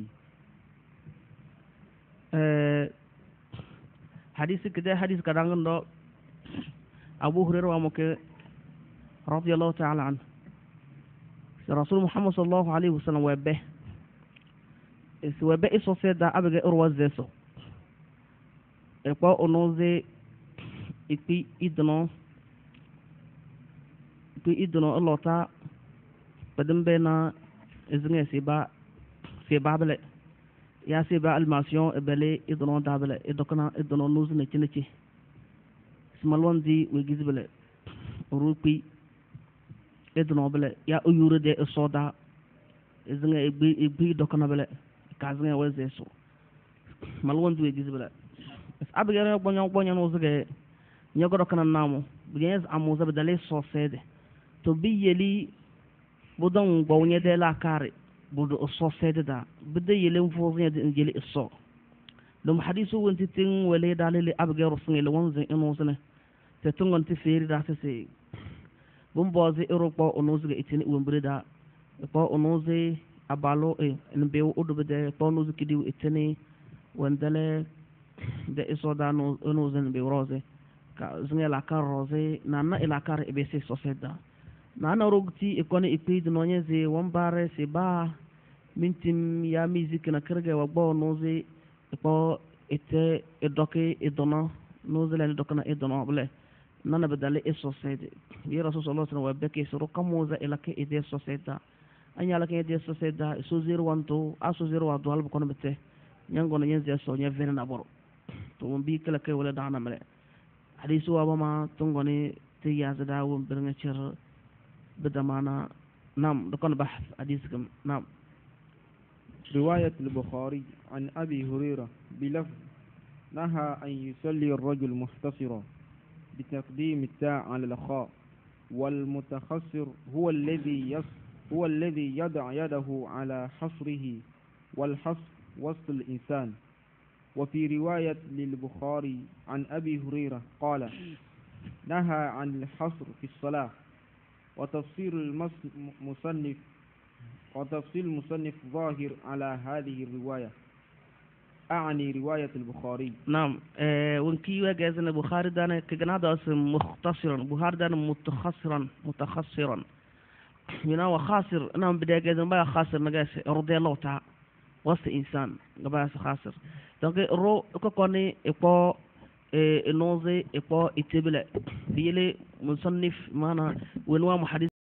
أه حديث كده حديث كدانغن دو أبو هريرة ومك رضي الله تعالى عنه رسول محمد صلى الله عليه وسلم وبه وبه إسوسي دا أبغى أروز زيسو إقوى أنوزي إقوى إدنو إقوى إدنو الله تعالى بدم بينا إذن سيبا سيبا بله يا سيبا الماسيون بله إدنون دابله إدكنا إدنون نوز نتشنتشي سمالون دي ويجيز بله روبي إدنون بله يا أيور دي الصودا إذن إبي إبي دكنا بله كازن وزيسو مالون دي ويجيز بله بس أبغى أنا بنيا بنيا نوزك نيجورو كنا نامو بينز أموزة بدله صوصيد تبي يلي بدون بونية de la carre بدو الصوصيد دا بدي يلين فوزية دي إنجيلي الصو لما حديثو وانت تين ولي دالي لي أبغي رسني لونزي إنوزنه تتون وانت فيري دا تسي بمبوزي إروبا أنوزي إتيني ومبردا إقا أنوزي أبالو إيه نبيو أدو بدي إقا أنوزي كديو إتيني واندالي دي إسو دا أنوزي نبيو روزي زنغي لاكار روزي نانا إلاكار إبسي صوصيد دا nana rogti ikone ipid nonye ze wambare se ba mintim ya music na kirga wa bo noze ipo ete edoke edona noze la edokana edona bele nana bedale e society ya rasul sallallahu alaihi wasallam beke suru kamoza elake ide society anya lake ide society so zero one to aso zero wa do albu kono bete nyango na yenze so nya vena na boro to mbi kala ke wala dana male hadisu wa ma tungoni tiya zada won birnga cer بدأ معنا نعم دكان بحث حديثكم نعم. رواية البخاري عن أبي هريرة بلفظ نهى أن يصلي الرجل مختصرا بتقديم التاء على الخاء والمتخصر هو الذي يص هو الذي يضع يده على حصره والحصر وسط الإنسان. وفي رواية للبخاري عن أبي هريرة قال نهى عن الحصر في الصلاة. وتفسير المصنف وتفسير المصنف ظاهر على هذه الرواية. أعني رواية البخاري. نعم آه ونكي وجازن البخاري دانا كجناد اسم مختصرا بخاري دانا متخصرا متخصرا ينا وخاسر أنا بدي جازن بقى خاسر مجاس رضي الله تعالى وسط إنسان جباس خاسر donc ro ko koni iko e noze iko itibile fili musannif mana wenwa muhaddis